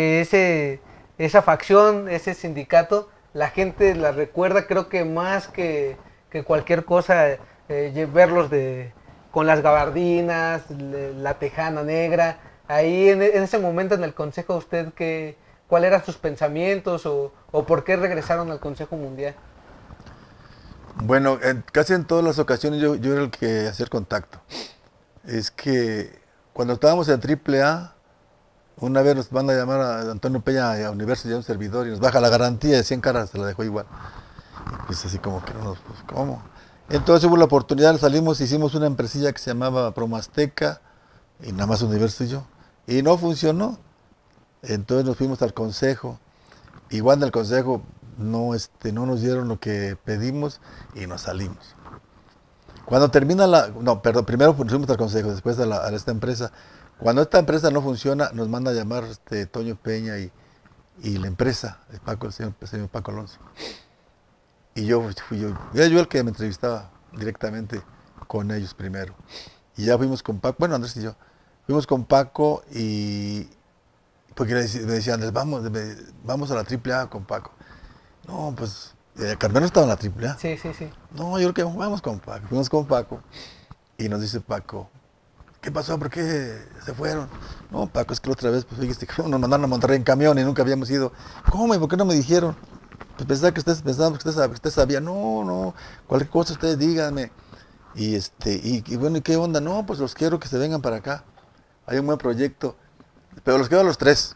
Speaker 2: esa facción, ese sindicato, la gente la recuerda, creo que más que cualquier cosa, verlos con las gabardinas, la tejana negra. Ahí en ese momento en el Consejo, ¿usted cuáles eran sus pensamientos o por qué regresaron al Consejo Mundial?
Speaker 3: Bueno, casi en todas las ocasiones yo era el que hacía el contacto. Es que cuando estábamos en AAA, una vez nos van a llamar a Antonio Peña a Universo, ya un servidor, y nos baja la garantía de 100 caras, se la dejó igual. Y pues así como que no, pues ¿cómo? Entonces hubo la oportunidad, salimos, hicimos una empresilla que se llamaba Promo Azteca, y nada más Universo y yo, y no funcionó. Entonces nos fuimos al consejo, igual en el consejo no nos dieron lo que pedimos y nos salimos. Cuando termina primero fuimos al consejo, después a esta empresa. Cuando esta empresa no funciona, nos manda a llamar Toño Peña y la empresa, el señor Paco Alonso. Y era yo el que me entrevistaba directamente con ellos primero. Y ya fuimos con Paco, bueno, Andrés y yo, fuimos con Paco porque me decían, Andrés, vamos a la AAA con Paco. No, pues, Carmelo estaba en la AAA.
Speaker 2: Sí.
Speaker 3: No, yo creo que vamos con Paco. Fuimos con Paco y nos dice Paco, ¿qué pasó? ¿Por qué se fueron? No, Paco, es que la otra vez, pues, dijiste que nos mandaron a Monterrey en camión y nunca habíamos ido. ¿Cómo? ¿Y por qué no me dijeron? Pues pensaba que usted sabía. No, cualquier cosa ustedes díganme. Y bueno, ¿y qué onda? No, pues los quiero que se vengan para acá. Hay un buen proyecto. Pero los quiero a los 3.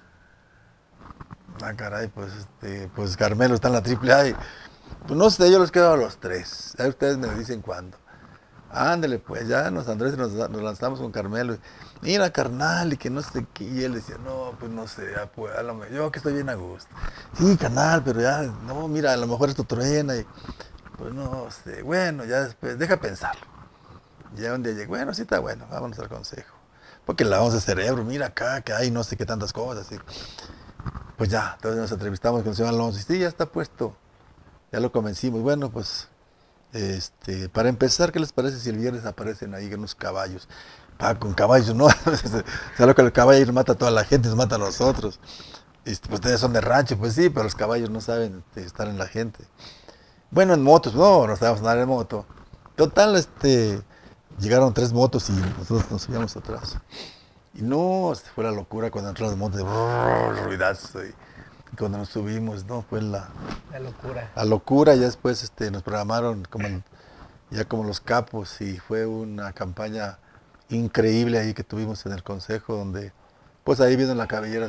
Speaker 3: Ah, caray, pues Carmelo está en la AAA y pues no sé, yo los quiero a los 3. Ahí ustedes me dicen cuándo. Ándale, pues ya Andrés nos lanzamos con Carmelo. Mira, carnal, y que no sé qué. Y él decía, no, pues no sé, pues, yo que estoy bien a gusto. Sí, carnal, pero ya, no, mira, a lo mejor esto truena y pues no sé. Bueno, ya después, deja pensarlo. Ya un día llegué, bueno, sí está bueno, vámonos al consejo. Porque lavamos de cerebro, mira acá, que hay no sé qué tantas cosas. ¿Sí? pues ya, entonces nos entrevistamos con el señor Alonso, y sí, ya está puesto, ya lo convencimos. Bueno, pues, para empezar, ¿qué les parece si el viernes aparecen ahí unos caballos? Con caballos, ¿no? O sea, lo que el caballo nos mata a toda la gente, nos mata a nosotros. Pues ustedes son de rancho, pues sí, pero los caballos no saben estar en la gente. Bueno, en motos, no, nos estábamos a andar en moto. Total, llegaron 3 motos y nosotros nos subíamos atrás. Y no, fue la locura cuando entró las motos, ruidazo. Y cuando nos subimos, no, fue la
Speaker 2: locura.
Speaker 3: La locura, ya después nos programaron ya como los capos y fue una campaña increíble ahí que tuvimos en el consejo, donde pues ahí vino la cabellera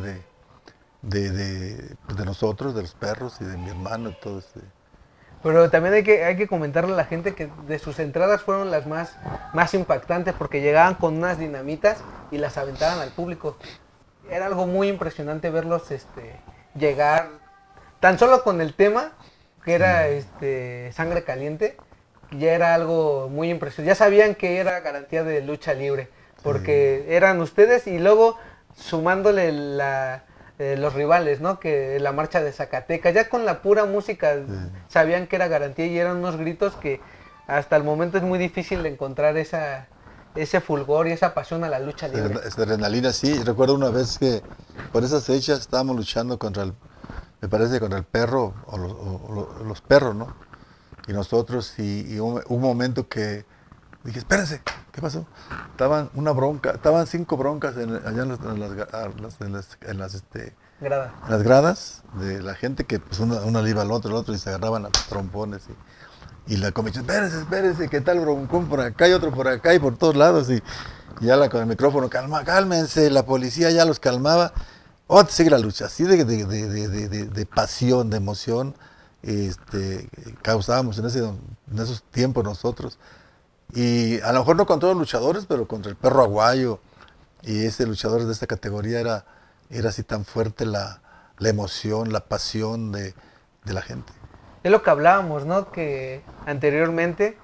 Speaker 3: de nosotros, de los perros y de mi hermano y todo.
Speaker 2: Pero también hay que comentarle a la gente que de sus entradas fueron las más impactantes, porque llegaban con unas dinamitas y las aventaban al público. Era algo muy impresionante verlos llegar, tan solo con el tema, que era Sangre Caliente, ya era algo muy impresionante. Ya sabían que era garantía de lucha libre, porque eran ustedes y luego sumándole los rivales, ¿no? Que la marcha de Zacatecas, ya con la pura música sabían que era garantía y eran unos gritos que hasta el momento es muy difícil de encontrar ese fulgor y esa pasión a la lucha libre.
Speaker 3: Esta adrenalina, sí. Recuerdo una vez que por esas fechas estábamos luchando me parece contra el perro o los perros, ¿no? Y nosotros, y un momento que dije, espérense, ¿qué pasó? Estaban 5 broncas allá en las gradas de la gente, que pues una le iba al otro y se agarraban a los trompones. Y la comisión, espérense, ¿qué tal broncón por acá y otro por acá y por todos lados? Y ya con el micrófono, cálmense, la policía ya los calmaba. Sigue la lucha, así de pasión, de emoción, causábamos en esos tiempos nosotros. Y a lo mejor no con todos los luchadores, pero contra el perro aguayo y ese luchador de esta categoría era así tan fuerte la emoción, la pasión de la gente.
Speaker 2: Es lo que hablábamos, ¿no? Que anteriormente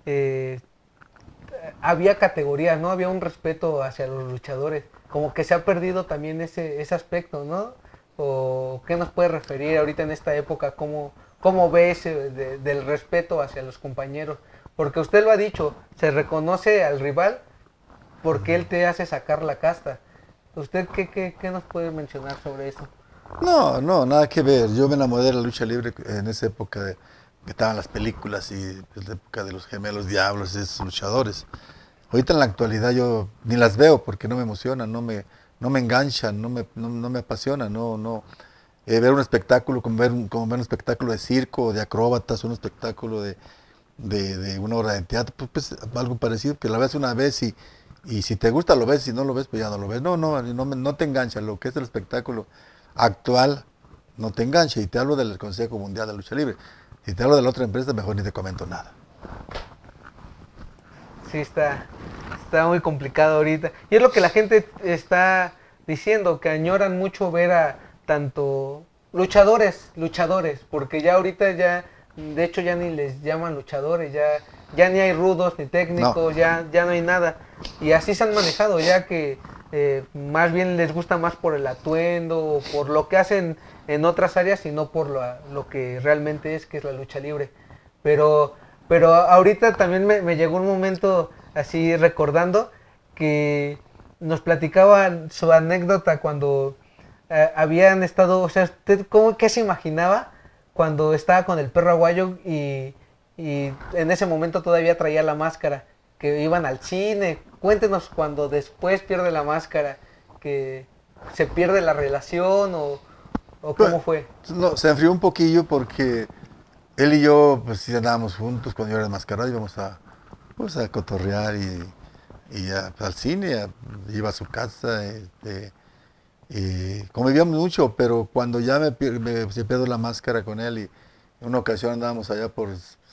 Speaker 2: había categorías, ¿no? Había un respeto hacia los luchadores. Como que se ha perdido también ese aspecto, ¿no? ¿O qué nos puede referir ahorita en esta época? ¿Cómo ve ese del respeto hacia los compañeros? Porque usted lo ha dicho, se reconoce al rival porque él te hace sacar la casta. ¿Usted qué nos puede mencionar sobre eso?
Speaker 3: No, nada que ver. Yo me enamoré de la lucha libre en esa época que estaban las películas y en la época de los gemelos diablos, esos luchadores. Ahorita en la actualidad yo ni las veo porque no me emocionan, no me enganchan, no me apasiona, ver un espectáculo como ver un espectáculo de circo, de acróbatas, un espectáculo de una obra de teatro, pues algo parecido, que la ves una vez y si te gusta lo ves, si no lo ves, pues ya no lo ves. No te engancha. Lo que es el espectáculo actual no te engancha, y te hablo del Consejo Mundial de Lucha Libre. Si te hablo de la otra empresa, mejor ni te comento nada.
Speaker 2: Sí, está muy complicado ahorita. Y es lo que la gente está diciendo, que añoran mucho ver a tanto luchadores, porque ya ahorita de hecho ya ni les llaman luchadores, ya ni hay rudos ni técnicos, no. ya no hay nada. Y así se han manejado, ya que más bien les gusta más por el atuendo, o por lo que hacen en otras áreas y no por lo que realmente que es la lucha libre. Pero ahorita también me llegó un momento así recordando que nos platicaba su anécdota cuando habían estado, o sea, ¿usted qué se imaginaba cuando estaba con el perro aguayo y en ese momento todavía traía la máscara, que iban al cine? Cuéntenos cuando después pierde la máscara, que se pierde la relación o cómo fue.
Speaker 3: No, se enfrió un poquillo porque él y yo pues sí andábamos juntos cuando yo era enmascarado, íbamos a cotorrear y al cine, iba a su casa, y convivíamos mucho, pero cuando ya se pierdo la máscara con él, y en una ocasión andábamos allá por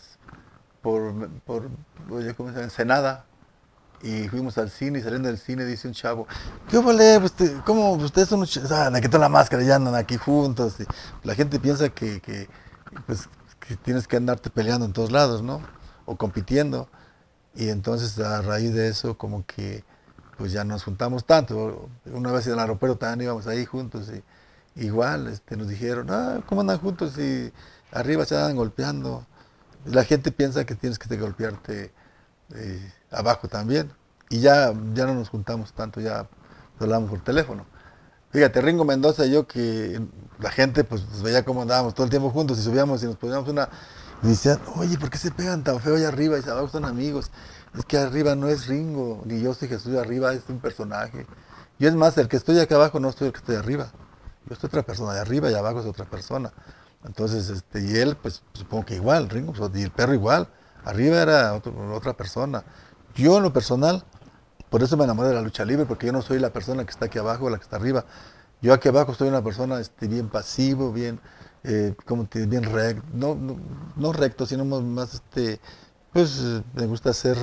Speaker 3: oye, ¿cómo se llama? Ensenada, y fuimos al cine, y saliendo del cine dice un chavo, ¿qué vale? ¿Cómo ustedes son me quitó la máscara y ya andan aquí juntos? Y la gente piensa que tienes que andarte peleando en todos lados, ¿no? O compitiendo. Y entonces a raíz de eso como que pues ya nos juntamos tanto. Una vez en el aeropuerto también íbamos ahí juntos igual, nos dijeron, ¿cómo andan juntos y arriba se andan golpeando? La gente piensa que tienes que golpearte abajo también. Y ya no nos juntamos tanto, ya hablamos por teléfono. Fíjate, Ringo Mendoza y yo, que la gente pues nos veía cómo andábamos todo el tiempo juntos y subíamos y nos poníamos y decían, oye, ¿por qué se pegan tan feo allá arriba? Y abajo son amigos. Es que arriba no es Ringo, ni yo soy Jesús, arriba es un personaje. Y es más, el que estoy acá abajo no estoy el que estoy arriba. Yo soy otra persona de arriba y abajo es otra persona. Entonces, y él, pues supongo que igual, Ringo, pues, y el perro igual. Arriba era otra persona. Yo en lo personal, por eso me enamoré de la lucha libre, porque yo no soy la persona que está aquí abajo o la que está arriba. Yo aquí abajo soy una persona bien pasivo, bien, bien recto, no recto, sino más, pues me gusta ser,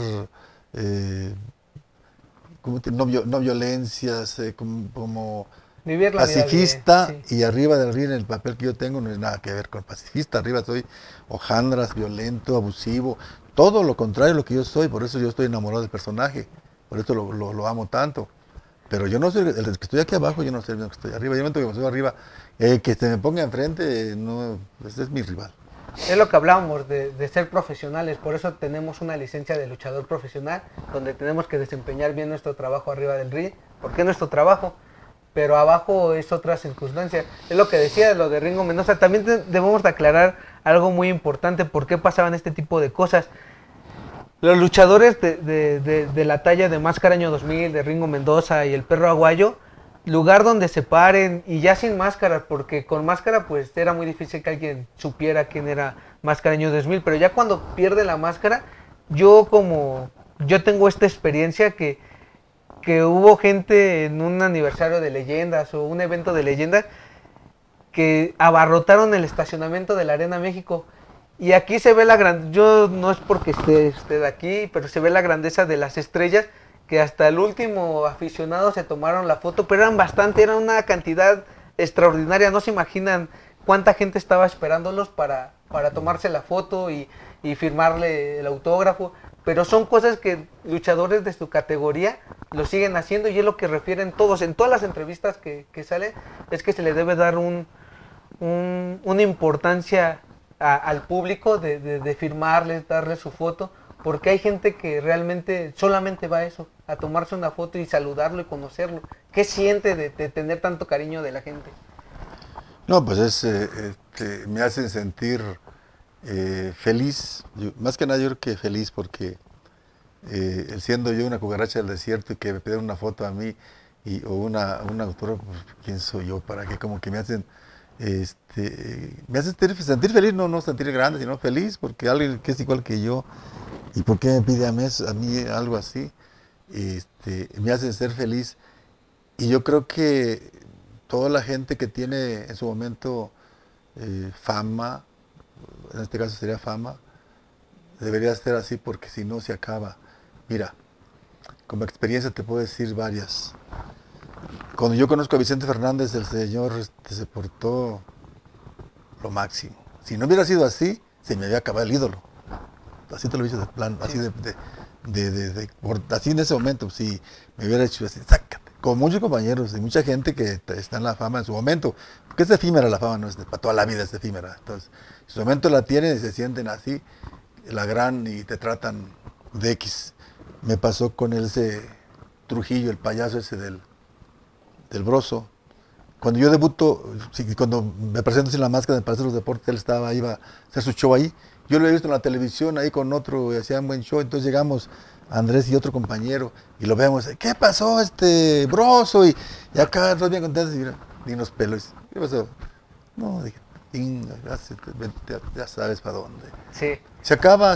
Speaker 3: no violencias, como
Speaker 2: Vivir la vida bien,
Speaker 3: pacifista,
Speaker 2: sí.
Speaker 3: y arriba del ring, el papel que yo tengo no es nada que ver con pacifista. Arriba soy hojandras, violento, abusivo, todo lo contrario a lo que yo soy. Por eso yo estoy enamorado del personaje, por eso lo amo tanto. Pero yo no soy el que estoy aquí abajo, yo no soy el que estoy arriba. Yo me que estoy arriba, que se me ponga enfrente, no, ese es mi rival.
Speaker 2: Es lo que hablábamos de ser profesionales, por eso tenemos una licencia de luchador profesional, donde tenemos que desempeñar bien nuestro trabajo arriba del ring, porque es nuestro trabajo, pero abajo es otra circunstancia. Es lo que decía lo de Ringo Mendoza. También debemos de aclarar algo muy importante, por qué pasaban este tipo de cosas. Los luchadores de la talla de Máscara Año 2000, de Ringo Mendoza y el Perro Aguayo, lugar donde se paren y ya sin máscara, porque con máscara pues era muy difícil que alguien supiera quién era Máscara Año 2000, pero ya cuando pierde la máscara, yo tengo esta experiencia que hubo gente en un aniversario de leyendas o un evento de leyendas que abarrotaron el estacionamiento de la Arena México. Y aquí se ve yo no es porque esté de aquí, pero se ve la grandeza de las estrellas, que hasta el último aficionado se tomaron la foto, pero era una cantidad extraordinaria. No se imaginan cuánta gente estaba esperándolos para tomarse la foto y firmarle el autógrafo. Pero son cosas que luchadores de su categoría lo siguen haciendo, y es lo que refieren todos. En todas las entrevistas que salen, es que se le debe dar una importancia al público de firmarles, darles su foto, porque hay gente que realmente solamente va a eso, a tomarse una foto y saludarlo y conocerlo. ¿Qué siente de tener tanto cariño de la gente?
Speaker 3: No, pues me hacen sentir feliz, más que nada yo creo que feliz, porque siendo yo una cucaracha del desierto y que me piden una foto a mí o una autógrafo, pues, ¿quién soy yo para qué? Como que me hacen sentir feliz, no sentir grande, sino feliz, porque alguien que es igual que yo, ¿y por qué me pide a mí algo así? Me hacen ser feliz. Y yo creo que toda la gente que tiene en su momento fama, en este caso sería fama, debería ser así, porque si no se acaba. Mira, como experiencia te puedo decir varias. Cuando yo conozco a Vicente Fernández, el señor se portó lo máximo. Si no hubiera sido así, se me había acabado el ídolo. Así te lo hice de plan, así así en ese momento, si me hubiera hecho así, sácate. Con muchos compañeros y mucha gente que está en la fama en su momento, porque es efímera la fama, no es para toda la vida, es efímera. Entonces, en su momento la tienen y se sienten así, la gran, y te tratan de X. Me pasó con ese Trujillo, el payaso ese del Broso. Cuando yo debuto, cuando me presento sin la máscara en el Palacio de los Deportes, él iba a hacer su show ahí. Yo lo he visto en la televisión ahí con otro, y hacían buen show. Entonces llegamos Andrés y otro compañero y lo vemos. ¿Qué pasó, Broso? Y acá todos bien contentos, y unos pelos. ¿Qué pasó? No, dije, ya sabes para dónde.
Speaker 2: Sí.
Speaker 3: Se acaba,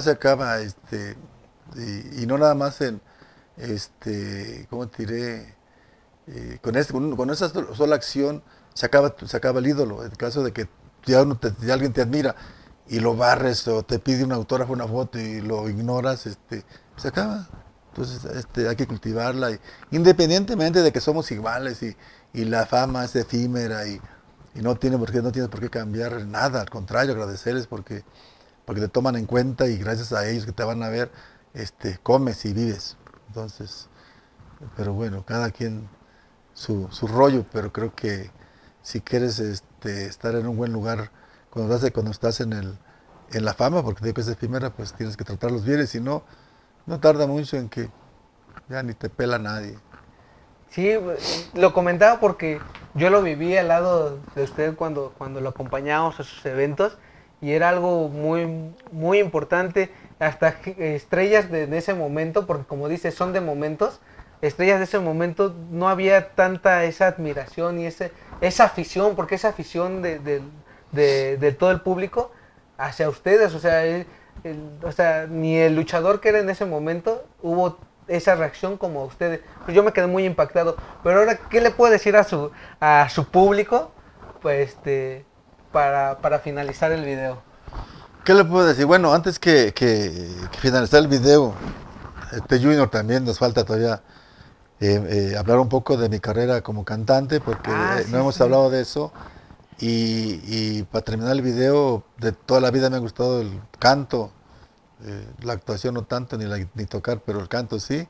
Speaker 3: y no nada más en, ¿cómo te diré? Con esa sola acción se acaba el ídolo. En el caso de que ya alguien te admira y lo barres o te pide un autógrafo, una foto y lo ignoras, se acaba. Entonces hay que cultivarla, independientemente de que somos iguales y la fama es efímera y no tienes por qué cambiar nada. Al contrario, agradecerles porque te toman en cuenta, y gracias a ellos que te van a ver, comes y vives. Entonces, pero bueno, cada quien su rollo, pero creo que si quieres estar en un buen lugar cuando estás en la fama, porque digo que es efímera, pues tienes que tratarlos bien, y si no, no tarda mucho en que ya ni te pela nadie.
Speaker 2: Sí, lo comentaba porque yo lo viví al lado de usted cuando lo acompañábamos a sus eventos y era algo muy, muy importante. Hasta estrellas de ese momento, porque como dices, son de momentos, estrellas de ese momento no había tanta esa admiración y esa afición, porque esa afición de todo el público hacia ustedes, o sea, o sea, ni el luchador que era en ese momento hubo esa reacción como a ustedes. Pues yo me quedé muy impactado. Pero ahora, ¿qué le puedo decir a su público pues, para finalizar el video?
Speaker 3: ¿Qué le puedo decir? Bueno, antes que finalizar el video, Junior también nos falta todavía hablar un poco de mi carrera como cantante, porque
Speaker 2: Sí,
Speaker 3: no hemos hablado de eso. Y para terminar el video, de toda la vida me ha gustado el canto, la actuación no tanto, ni tocar, pero el canto sí.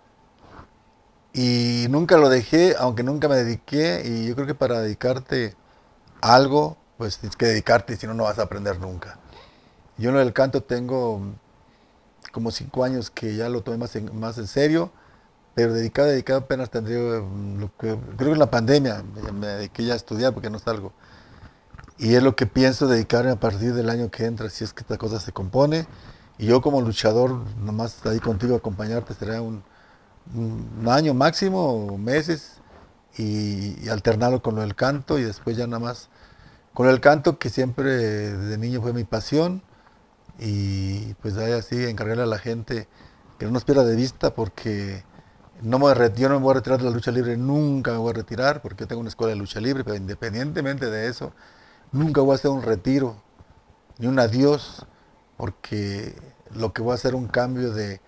Speaker 3: Y nunca lo dejé, aunque nunca me dediqué, y yo creo que para dedicarte a algo, pues tienes que dedicarte, si no, no vas a aprender nunca. Yo en el canto tengo como 5 años que ya lo tomé más en serio, pero dedicado apenas tendría, creo que en la pandemia me dediqué ya a estudiar porque no salgo. Y es lo que pienso dedicarme a partir del año que entra, si es que esta cosa se compone. Y yo como luchador, nomás ahí contigo acompañarte, será un año máximo, meses, y alternarlo con lo del canto, y después ya nada más con el canto, que siempre de niño fue mi pasión, y pues ahí así encargarle a la gente que no nos pierda de vista, porque yo no me voy a retirar de la lucha libre, nunca me voy a retirar, porque yo tengo una escuela de lucha libre, pero independientemente de eso, nunca voy a hacer un retiro, ni un adiós, porque lo que voy a hacer un cambio de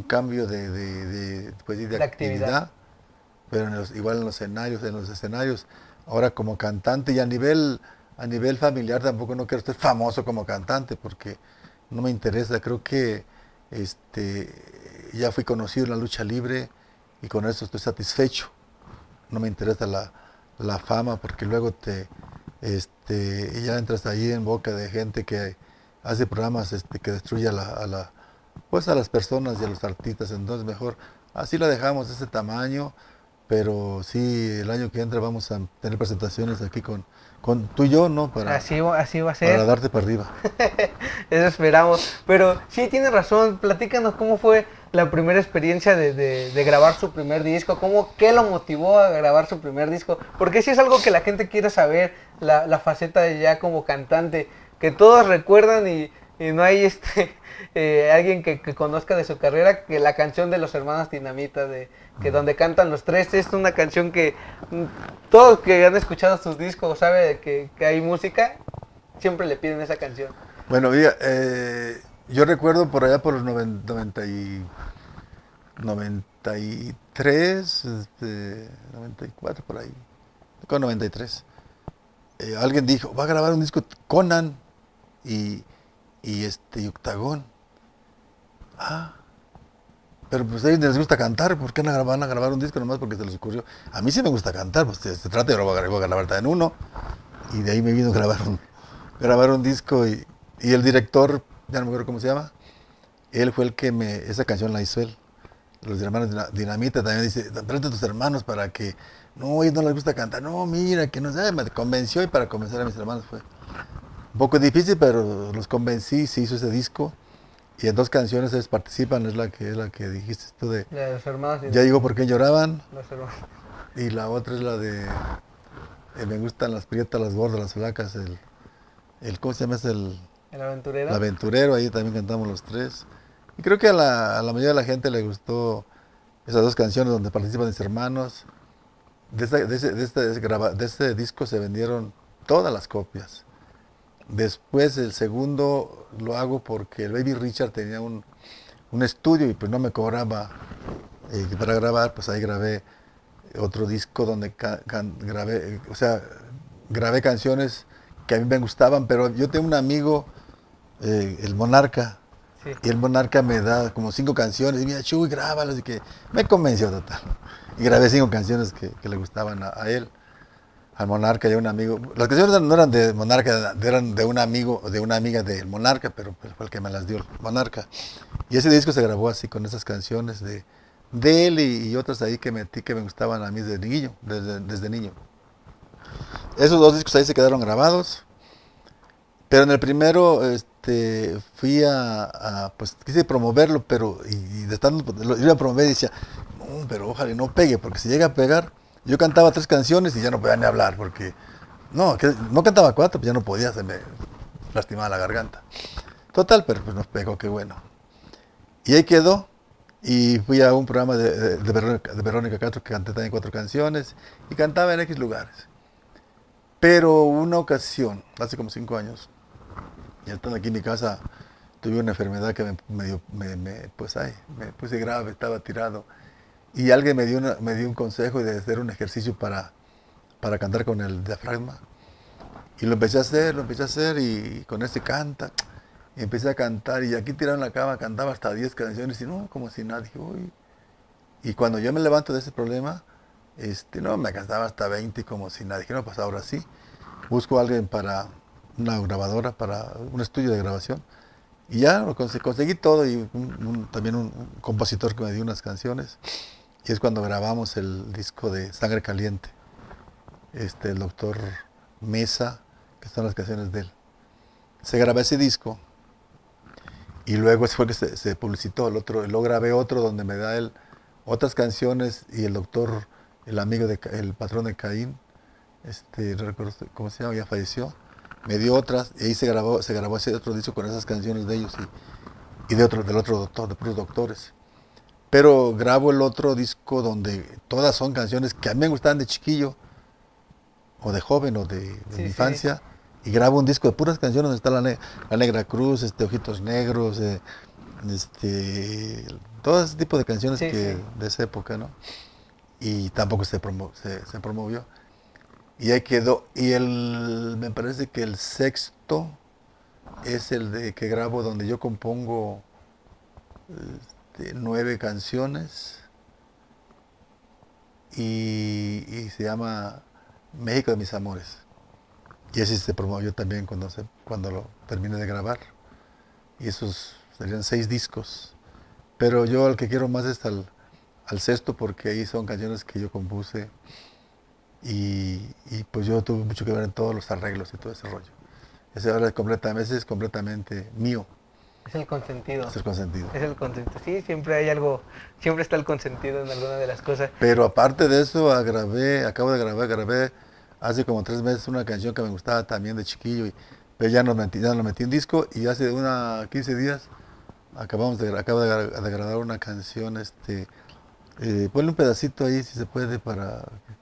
Speaker 3: actividad, pero igual en los escenarios, ahora como cantante, y a nivel familiar tampoco no quiero ser famoso como cantante, porque no me interesa. Creo que ya fui conocido en la lucha libre y con eso estoy satisfecho. No me interesa la fama, porque luego ya entras ahí en boca de gente que hace programas que destruye pues a las personas y a los artistas. Entonces mejor así la dejamos de ese tamaño, pero sí, el año que entra vamos a tener presentaciones aquí con tú y yo, ¿no?
Speaker 2: Así va a ser.
Speaker 3: Para darte para arriba.
Speaker 2: Eso esperamos. Pero sí, tiene razón. Platícanos cómo fue la primera experiencia de grabar su primer disco. ¿Qué lo motivó a grabar su primer disco? Porque sí es algo que la gente quiere saber, la faceta de ya como cantante, que todos recuerdan y no hay alguien que conozca de su carrera, que la canción de los hermanos Dinamita, que donde cantan los tres, es una canción que todos que han escuchado sus discos saben que hay música, siempre le piden esa canción.
Speaker 3: Bueno, mira, yo recuerdo por allá por los 93, 94 por ahí, con 93. Alguien dijo, va a grabar un disco Conan y Octagón. Pero pues a ellos les gusta cantar, ¿por qué no van a grabar un disco nomás porque se les ocurrió? A mí sí me gusta cantar, pues se trata de voy a grabar también uno. Y de ahí me vino a grabar un disco, y el director, ya no me acuerdo cómo se llama, él fue el que esa canción la hizo él. Los hermanos Dinamita también dice, tráete a tus hermanos para que, no, a ellos no les gusta cantar, no, mira, que no sé, me convenció, y para convencer a mis hermanos fue un poco difícil, pero los convencí, se hizo ese disco. Y en 2 canciones ellos participan, es la que dijiste tú de...
Speaker 2: La de los hermanos.
Speaker 3: Ya digo por qué lloraban.
Speaker 2: Los hermanos.
Speaker 3: Y la otra es la de... me gustan las prietas, las gordas, las flacas, ¿cómo se llama?
Speaker 2: El aventurero.
Speaker 3: El aventurero, ahí también cantamos los 3. Y creo que a la mayoría de la gente le gustó esas 2 canciones donde participan mis hermanos. De ese disco se vendieron todas las copias. Después el segundo lo hago porque el Baby Richard tenía un estudio y pues no me cobraba para grabar, pues ahí grabé otro disco donde grabé canciones que a mí me gustaban, pero yo tengo un amigo, el Monarca, sí. Y el Monarca me da como 5 canciones, y mira, Chuy, grábalas, y que me convenció total. Y grabé 5 canciones que le gustaban a él. al Monarca y a un amigo. Las canciones no eran de Monarca, eran de un amigo, de una amiga del Monarca, pero fue el que me las dio el Monarca. Y ese disco se grabó así con esas canciones de él y otras ahí que metí que me gustaban a mí desde niño, desde niño. Esos dos discos ahí se quedaron grabados. Pero en el primero fui pues quise promoverlo, pero y de estando, lo iba a promover y decía, no, pero ojalá no pegue, porque si llega a pegar, yo cantaba 3 canciones y ya no podía ni hablar, porque no cantaba 4, pues ya no podía, se me lastimaba la garganta. Total, pero pues nos pegó, qué bueno. Y ahí quedó, y fui a un programa de Verónica Castro, que canté también 4 canciones, y cantaba en X lugares. Pero una ocasión, hace como 5 años, ya estando aquí en mi casa, tuve una enfermedad que me puse grave, estaba tirado. Y alguien me dio un consejo de hacer un ejercicio para cantar con el diafragma. Y lo empecé a hacer y con ese canta. Y empecé a cantar y aquí tirado en la cama cantaba hasta 10 canciones y no, como si nada. Dije, uy. Y cuando yo me levanto de ese problema, me cantaba hasta 20 como si nada. Dije, no, pues ahora sí. Busco a alguien para una grabadora, para un estudio de grabación. Y ya conseguí todo y también un compositor que me dio unas canciones. Y es cuando grabamos el disco de Sangre Caliente. El doctor Mesa, que son las canciones de él. Se grabó ese disco y luego fue que se publicitó el otro. Luego grabé otro donde me da él otras canciones y el doctor, el amigo, el patrón de Caín, no recuerdo cómo se llama, ya falleció, me dio otras y ahí se grabó ese otro disco con esas canciones de ellos y del otro doctor, de puros doctores. Pero grabo el otro disco donde todas son canciones que a mí me gustaban de chiquillo, o de joven, o de mi infancia, y grabo un disco de puras canciones donde está la Negra Cruz, Ojitos Negros, todo ese tipo de canciones de esa época, ¿no? Y tampoco se promovió. Y ahí quedó. Y me parece que el sexto es el que grabo donde yo compongo 9 canciones y se llama México de mis amores. Y ese se promovió también cuando lo terminé de grabar. Y esos serían 6 discos. Pero yo al que quiero más es al sexto, porque ahí son canciones que yo compuse y pues yo tuve mucho que ver en todos los arreglos y todo ese rollo. Ese es completamente mío.
Speaker 2: Es el consentido.
Speaker 3: Es el consentido.
Speaker 2: Es el consentido. Sí, siempre hay algo, siempre está el consentido en alguna de las cosas.
Speaker 3: Pero aparte de eso, grabé hace como 3 meses una canción que me gustaba también de chiquillo, pero ya no metí en disco y hace 15 días acabo de grabar una canción, ponle un pedacito ahí si se puede para...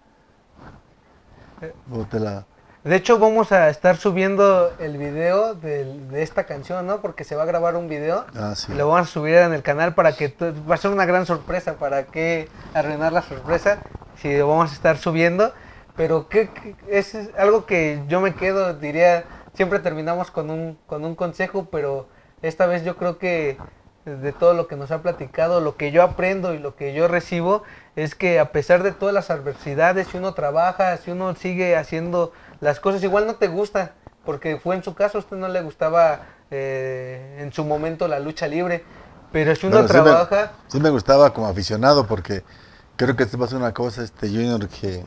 Speaker 2: De hecho, vamos a estar subiendo el video de esta canción, ¿no? Porque se va a grabar un video.
Speaker 3: Sí.
Speaker 2: Y lo vamos a subir en el canal va a ser una gran sorpresa. ¿Para qué arruinar la sorpresa? Si lo vamos a estar subiendo. Pero es algo que yo me quedo, diría, siempre terminamos con un consejo, pero esta vez yo creo que de todo lo que nos ha platicado, lo que yo aprendo y lo que yo recibo, es que a pesar de todas las adversidades, si uno trabaja, si uno sigue haciendo las cosas, igual no te gusta, porque fue en su caso, a usted no le gustaba en su momento la lucha libre, pero si uno trabaja...
Speaker 3: Sí me gustaba como aficionado, porque creo que te pasa una cosa, Junior, que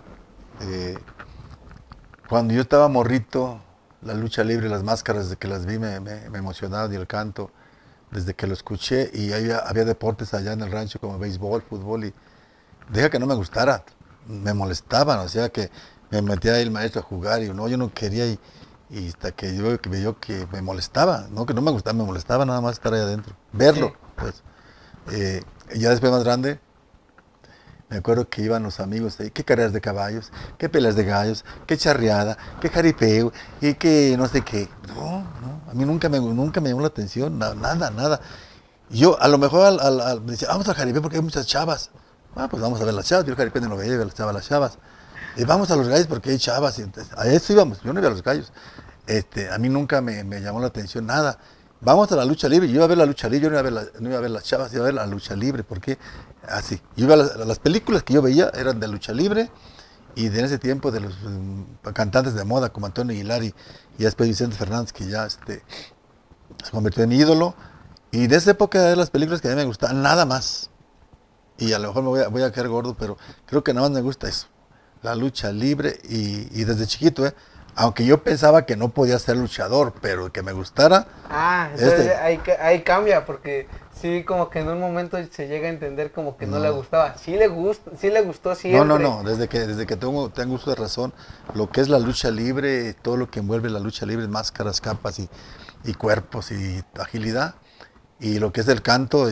Speaker 3: cuando yo estaba morrito, la lucha libre, las máscaras, desde que las vi me emocionaban, y el canto, desde que lo escuché, y había deportes allá en el rancho como béisbol, fútbol, y deja que no me gustara, me molestaban, o sea que me metía ahí el maestro a jugar y yo no quería, y hasta que yo vio que me molestaba, no que no me gustaba, me molestaba nada más estar ahí adentro, verlo. Sí. Pues. Y ya después más grande, me acuerdo que iban los amigos ahí, qué carreras de caballos, qué peleas de gallos, qué charreada, qué jaripeo, y qué no sé qué. No, a mí nunca me llamó la atención, nada. Yo a lo mejor me decía, vamos al jaripeo porque hay muchas chavas. Pues vamos a ver las chavas, yo el jaripeo no lo veía, las chavas. Y vamos a los gallos porque hay chavas, y entonces, a eso íbamos, yo no iba a los gallos. A mí nunca me llamó la atención nada. Vamos a la lucha libre, yo iba a ver la lucha libre, yo no iba a ver las chavas, iba a ver la lucha libre, porque así. Yo iba a las películas que yo veía eran de lucha libre y de ese tiempo de los cantantes de moda como Antonio Aguilar y después Vicente Fernández, que ya se convirtió en mi ídolo. Y de esa época de las películas que a mí me gustaban, nada más. Y a lo mejor me voy a quedar gordo, pero creo que nada más me gusta eso, la lucha libre. Y desde chiquito, aunque yo pensaba que no podía ser luchador, pero que me gustara.
Speaker 2: Entonces ahí cambia, porque sí, como que en un momento se llega a entender como que no le gustaba. Sí le gustó siempre.
Speaker 3: No, desde que tengo uso de razón, lo que es la lucha libre, todo lo que envuelve la lucha libre, máscaras, capas y cuerpos y agilidad, y lo que es el canto,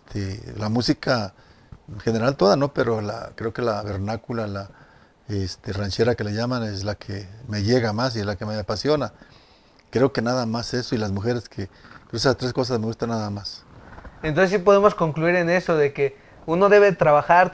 Speaker 3: la música en general toda, ¿no? Pero creo que la vernácula, la ranchera que le llaman, es la que me llega más y es la que me apasiona. Creo que nada más eso, y las mujeres, que esas tres cosas me gustan nada más.
Speaker 2: Entonces sí podemos concluir en eso, de que uno debe trabajar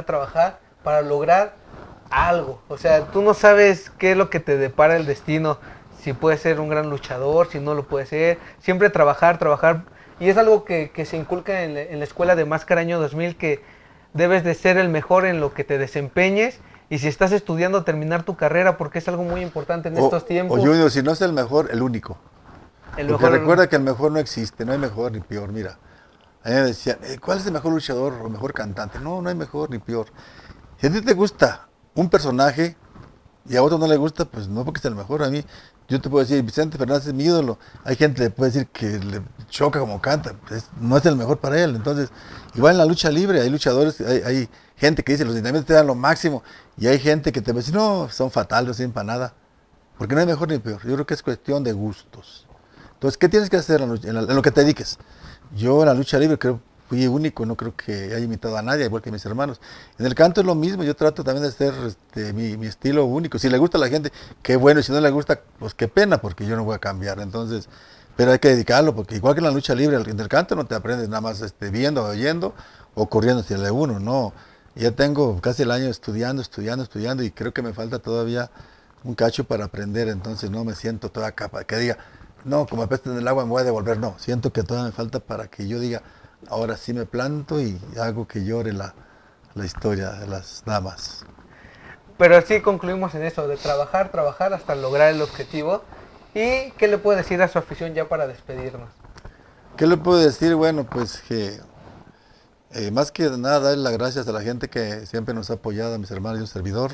Speaker 2: para lograr algo. O sea, tú no sabes qué es lo que te depara el destino, si puedes ser un gran luchador, si no lo puedes ser. Siempre trabajar. Y es algo que se inculca en la escuela de Máscara Año 2000, que debes de ser el mejor en lo que te desempeñes. Y si estás estudiando, terminar tu carrera, porque es algo muy importante en estos tiempos.
Speaker 3: O Junior, si no es el mejor, el único. Porque recuerda que el mejor no existe, no hay mejor ni peor. Mira, a mí me decían, ¿cuál es el mejor luchador o mejor cantante? No hay mejor ni peor. Si a ti te gusta un personaje y a otro no le gusta, pues no porque sea el mejor. A mí, yo te puedo decir, Vicente Fernández es mi ídolo. Hay gente que le puede decir que le choca como canta, no es el mejor para él. Entonces, igual en la lucha libre, hay luchadores, hay gente que dice, los entrenamientos te dan lo máximo, y hay gente que te va a decir, no, son fatales, no sirven para nada. Porque no hay mejor ni peor. Yo creo que es cuestión de gustos. Entonces, ¿qué tienes que hacer en lo que te dediques? Yo en la lucha libre fui único, no creo que haya imitado a nadie, igual que mis hermanos. En el canto es lo mismo, yo trato también de hacer mi estilo único. Si le gusta a la gente, qué bueno, y si no le gusta, pues qué pena, porque yo no voy a cambiar. Entonces, pero hay que dedicarlo, porque igual que en la lucha libre, en el canto no te aprendes nada más viendo, oyendo o corriendo hacia el uno, no. Ya tengo casi el año estudiando, y creo que me falta todavía un cacho para aprender. Entonces no me siento toda capa, que diga, no, como apesta en el agua me voy a devolver. No, siento que todavía me falta para que yo diga, ahora sí me planto y hago que llore la historia de las damas.
Speaker 2: Pero sí concluimos en eso, de trabajar hasta lograr el objetivo. ¿Y qué le puede decir a su afición ya para despedirnos?
Speaker 3: ¿Qué le puedo decir? Bueno, pues que más que nada darle las gracias a la gente que siempre nos ha apoyado, a mis hermanos y un servidor.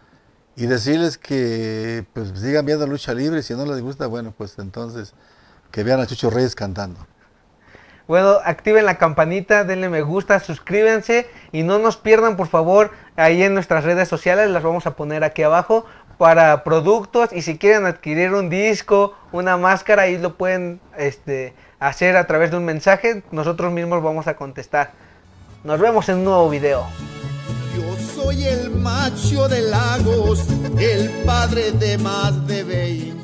Speaker 3: Y decirles que pues sigan viendo lucha libre, y si no les gusta, bueno, pues entonces que vean a Chucho Reyes cantando.
Speaker 2: Bueno, activen la campanita, denle me gusta, suscríbanse y no nos pierdan, por favor, ahí en nuestras redes sociales, las vamos a poner aquí abajo, para productos, y si quieren adquirir un disco, una máscara, ahí lo pueden hacer a través de un mensaje, nosotros mismos vamos a contestar. Nos vemos en un nuevo video.
Speaker 1: Yo soy el macho de Lagos, el padre de más de 20.